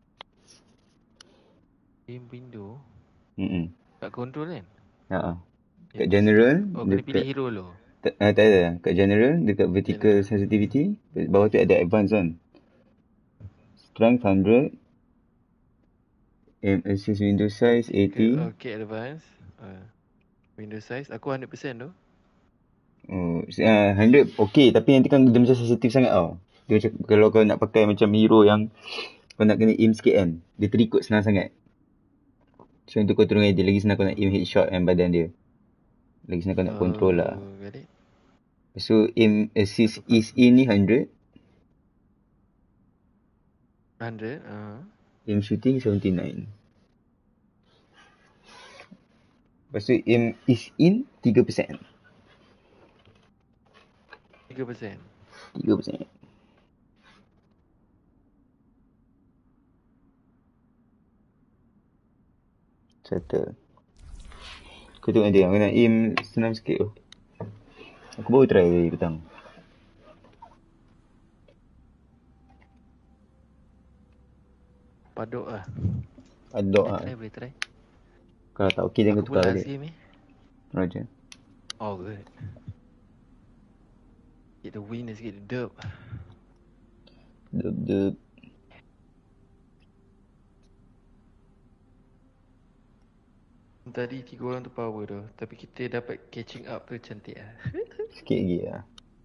Aim window. Hmm. Kat control kan? Ha. Kat general, Oh, kena pilih hero dulu. Tak, uh, tak ada. Kat general, dekat vertical general sensitivity, bawah tu ada advanced kan. Strength one hundred, aim assist window size eighty. Okay, advance. Uh, window size, aku one hundred percent tu. Oh, uh, one hundred okay, tapi nanti kan dia macam sensitif sangat tau. Dia macam, kalau kau nak pakai macam hero yang kau nak kena aim sikit kan, dia terikut senang sangat. So untuk kau turun dia lagi senang kau nak aim headshot kan badan dia. Lagi senang kau nak control lah. So aim assist is in ni one hundred. one hundred, uh. Aim shooting seventy-nine. Lepas tu aim is in three percent. three percent. three percent. Settle. Aku tengok dia, aku nak aim senang sikit tu. Aku baru try tadi petang. Padok lah. Padok lah. Boleh try, boleh try. Kalau tak okey jangan tukar balik. Aku pun Roger. Oh, good. Get the win, let's get the dub. Dub dub. Tadi tiga orang tu power tu. Tapi kita dapat catching up tu cantik lah. Sikit lagi lah.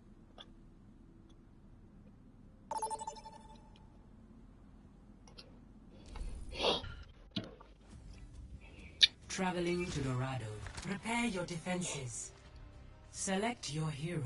Traveling to Dorado. Prepare your defenses. Select your hero.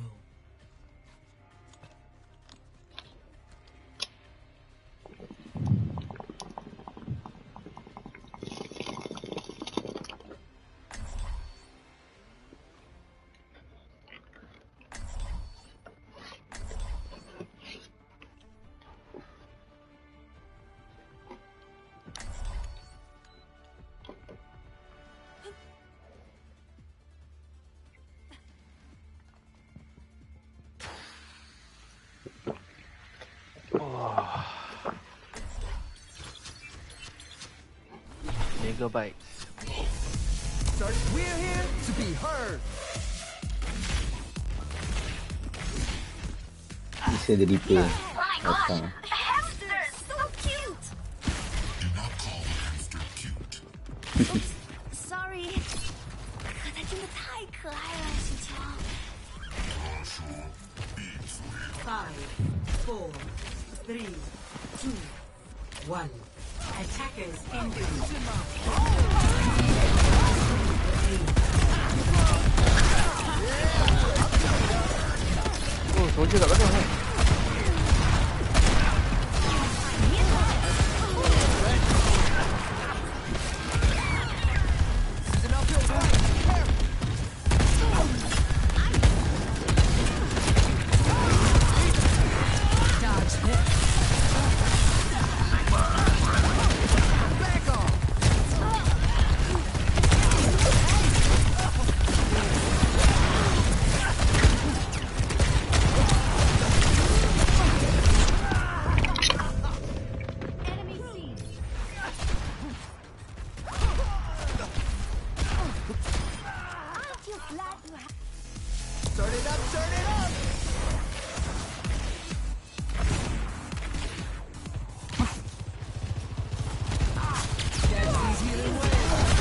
Megabytes. Start. We're here to be heard. Bisa ada replay. Oh my gosh, Datang. a hamster, so cute. Do not call the hamster cute. Oops, sorry. 可它真的太可爱了，小乔。 他说闭嘴。 Five, four, three, two, one. Attackers engage. 哦，手机kat belakang kan? Turn it up, turn it up. Catch these healing waves.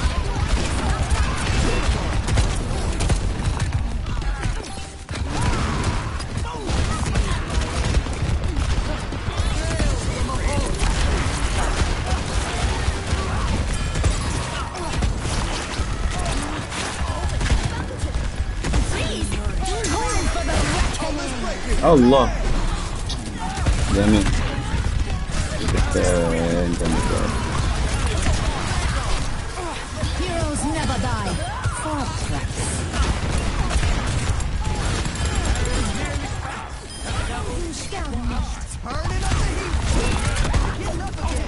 Allah. Damn it. Damn, damn it. Heroes never die. For a price. Turning up the heat. Getting up again.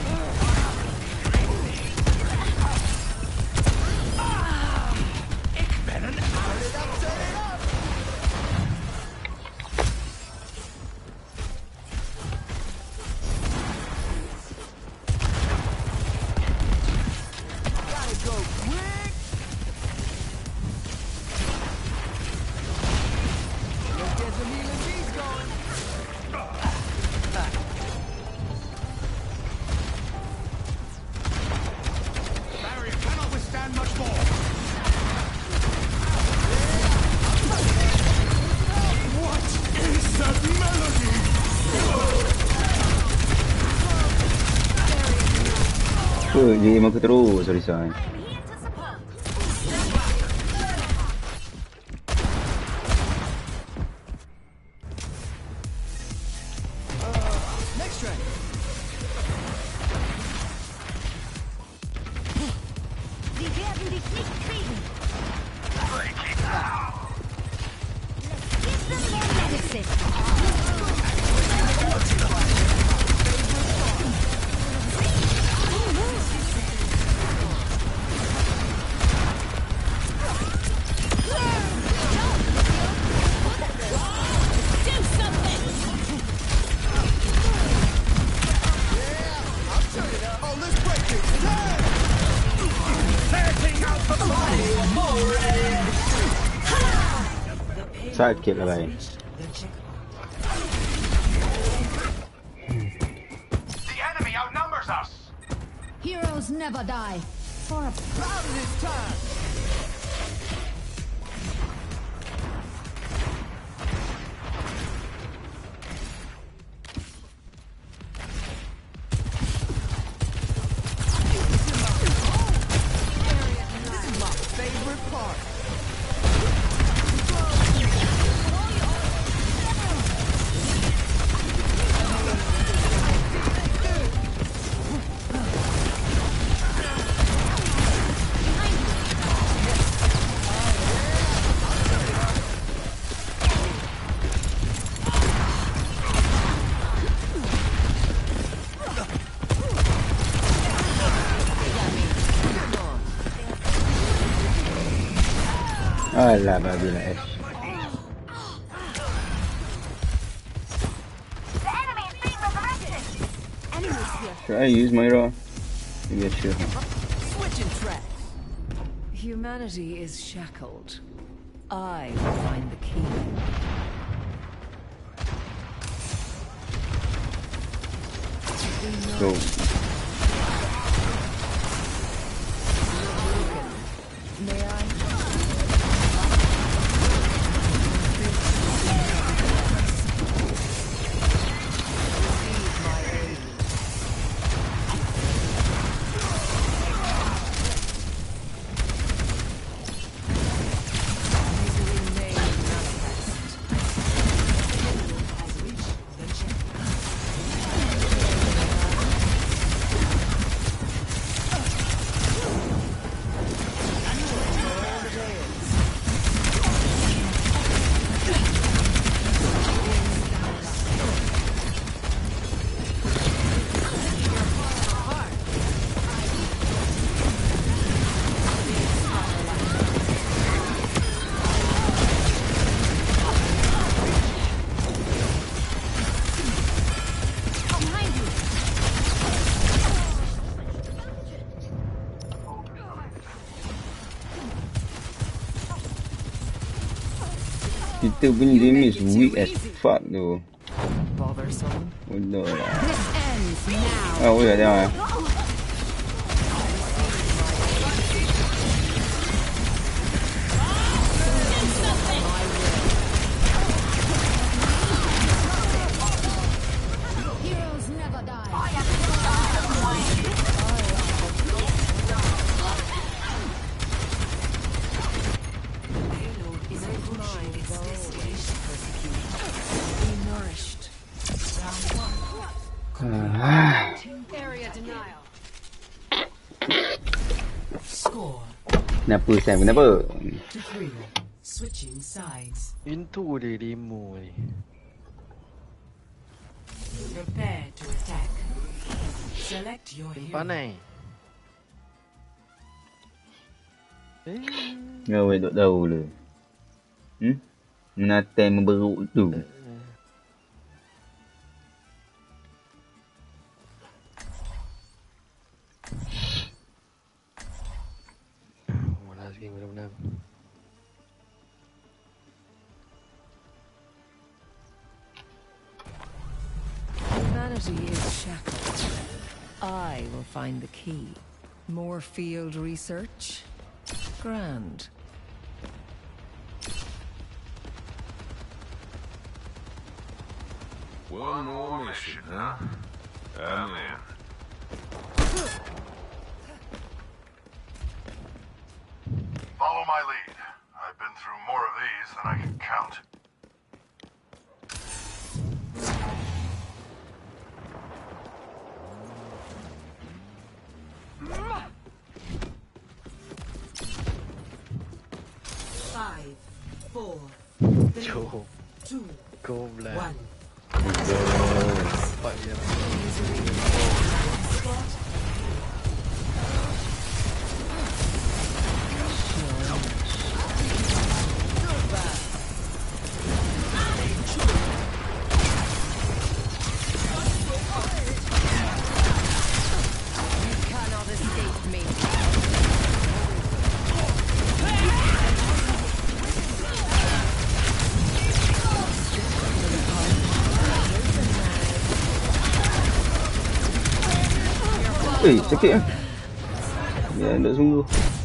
Turn it up, turn it up. Gotta go quick. Let's get some healing beats going. Barrier cannot withstand much more. What is that melody? Apa dia aim aku terus, sorry say. Next track. Sie werden dich nicht kriegen. Let's give them more medicine. Oh, let's break it. Turn. Setting out the body. Sakit lah baik. The enemy outnumbers us. Heroes never die. For a Proud of this time. This is my favorite part. Alah, babi lah Ash. The enemy is being resurrected. Enemies here. Should I use Moira? Maybe I should. Huh? Switching tracks. Humanity is shackled. I will find the key. Go. May I? Kita punya damage weak as fuck tu. Bothersome. Bodoh lah. This ends now. Ah, boleh jangan. Heroes never die. Area denial. Score Kenapa Sam? Kenapa? to three. Switching sides. Itu dia demo ni. Prepare to attack. Select your hero. Panai. Eh. Kau tak tahu lah. Hmm? Menatai memberuk tu. Malas game benar-benar. Humanity is shackled. I will find the key. More field research? Grand. One more mission, huh? I'm in. Follow my lead. I've been through more of these than I can count. Five, four, three, Jom. two, Go black. one. Cepat je. You cannot escape me. Eh, sakit lah. Ya, tak sungguh.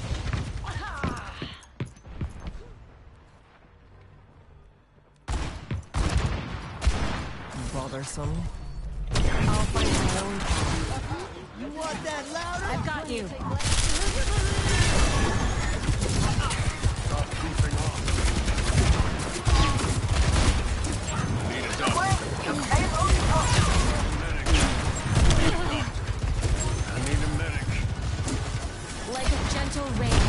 Bothersome. I'll find my own path. You want that louder? I've got you. Like a gentle rain.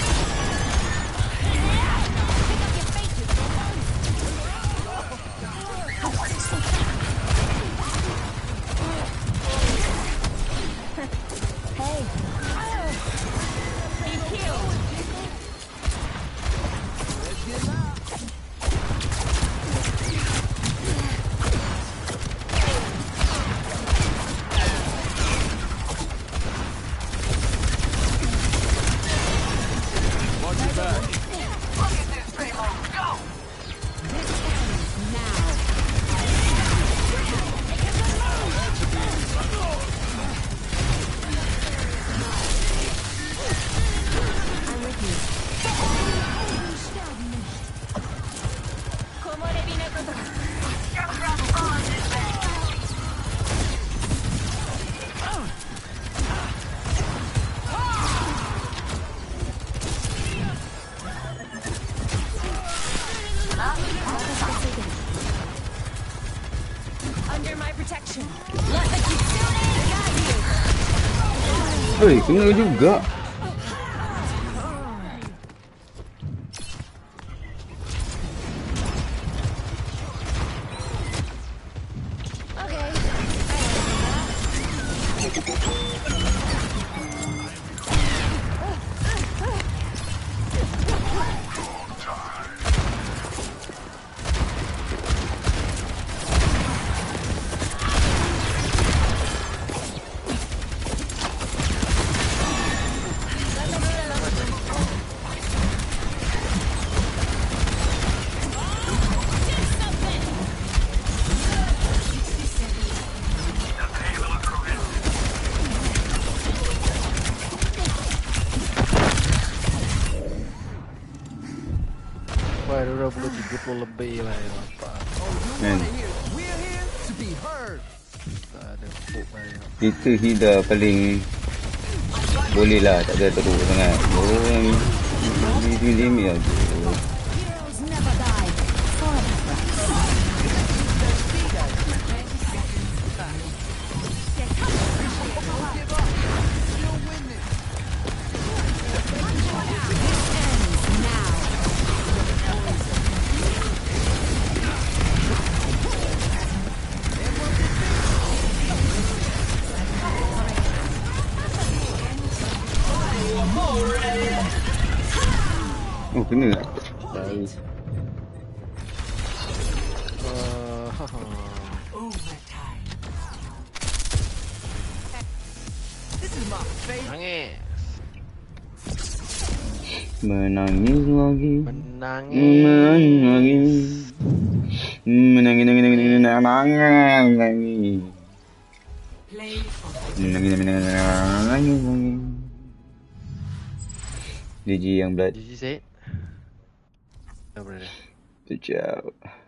Hey. Be killed. Oi, kena juga. Wah, dia dah puluh tiga puluh lebih lah ya. Apa? Kan. We're here to be heard. Tak ada hope lah ya. Kita Hida paling boleh lah, tak ada teruk sangat. Oh, yang ini ni aja. Heroes never die. Forever. Oh, kena tak? Baik. Uh, Overtime. This is my favorite. Nangis. Menangis lagi. Menangis. Menangis lagi. Menangis, nangis, nangis, nangis, nangis lagi. Play for Menangis, nangis, nangis, nangis lagi. D G yang blood. G G Zaid. Dah berada. Ciao.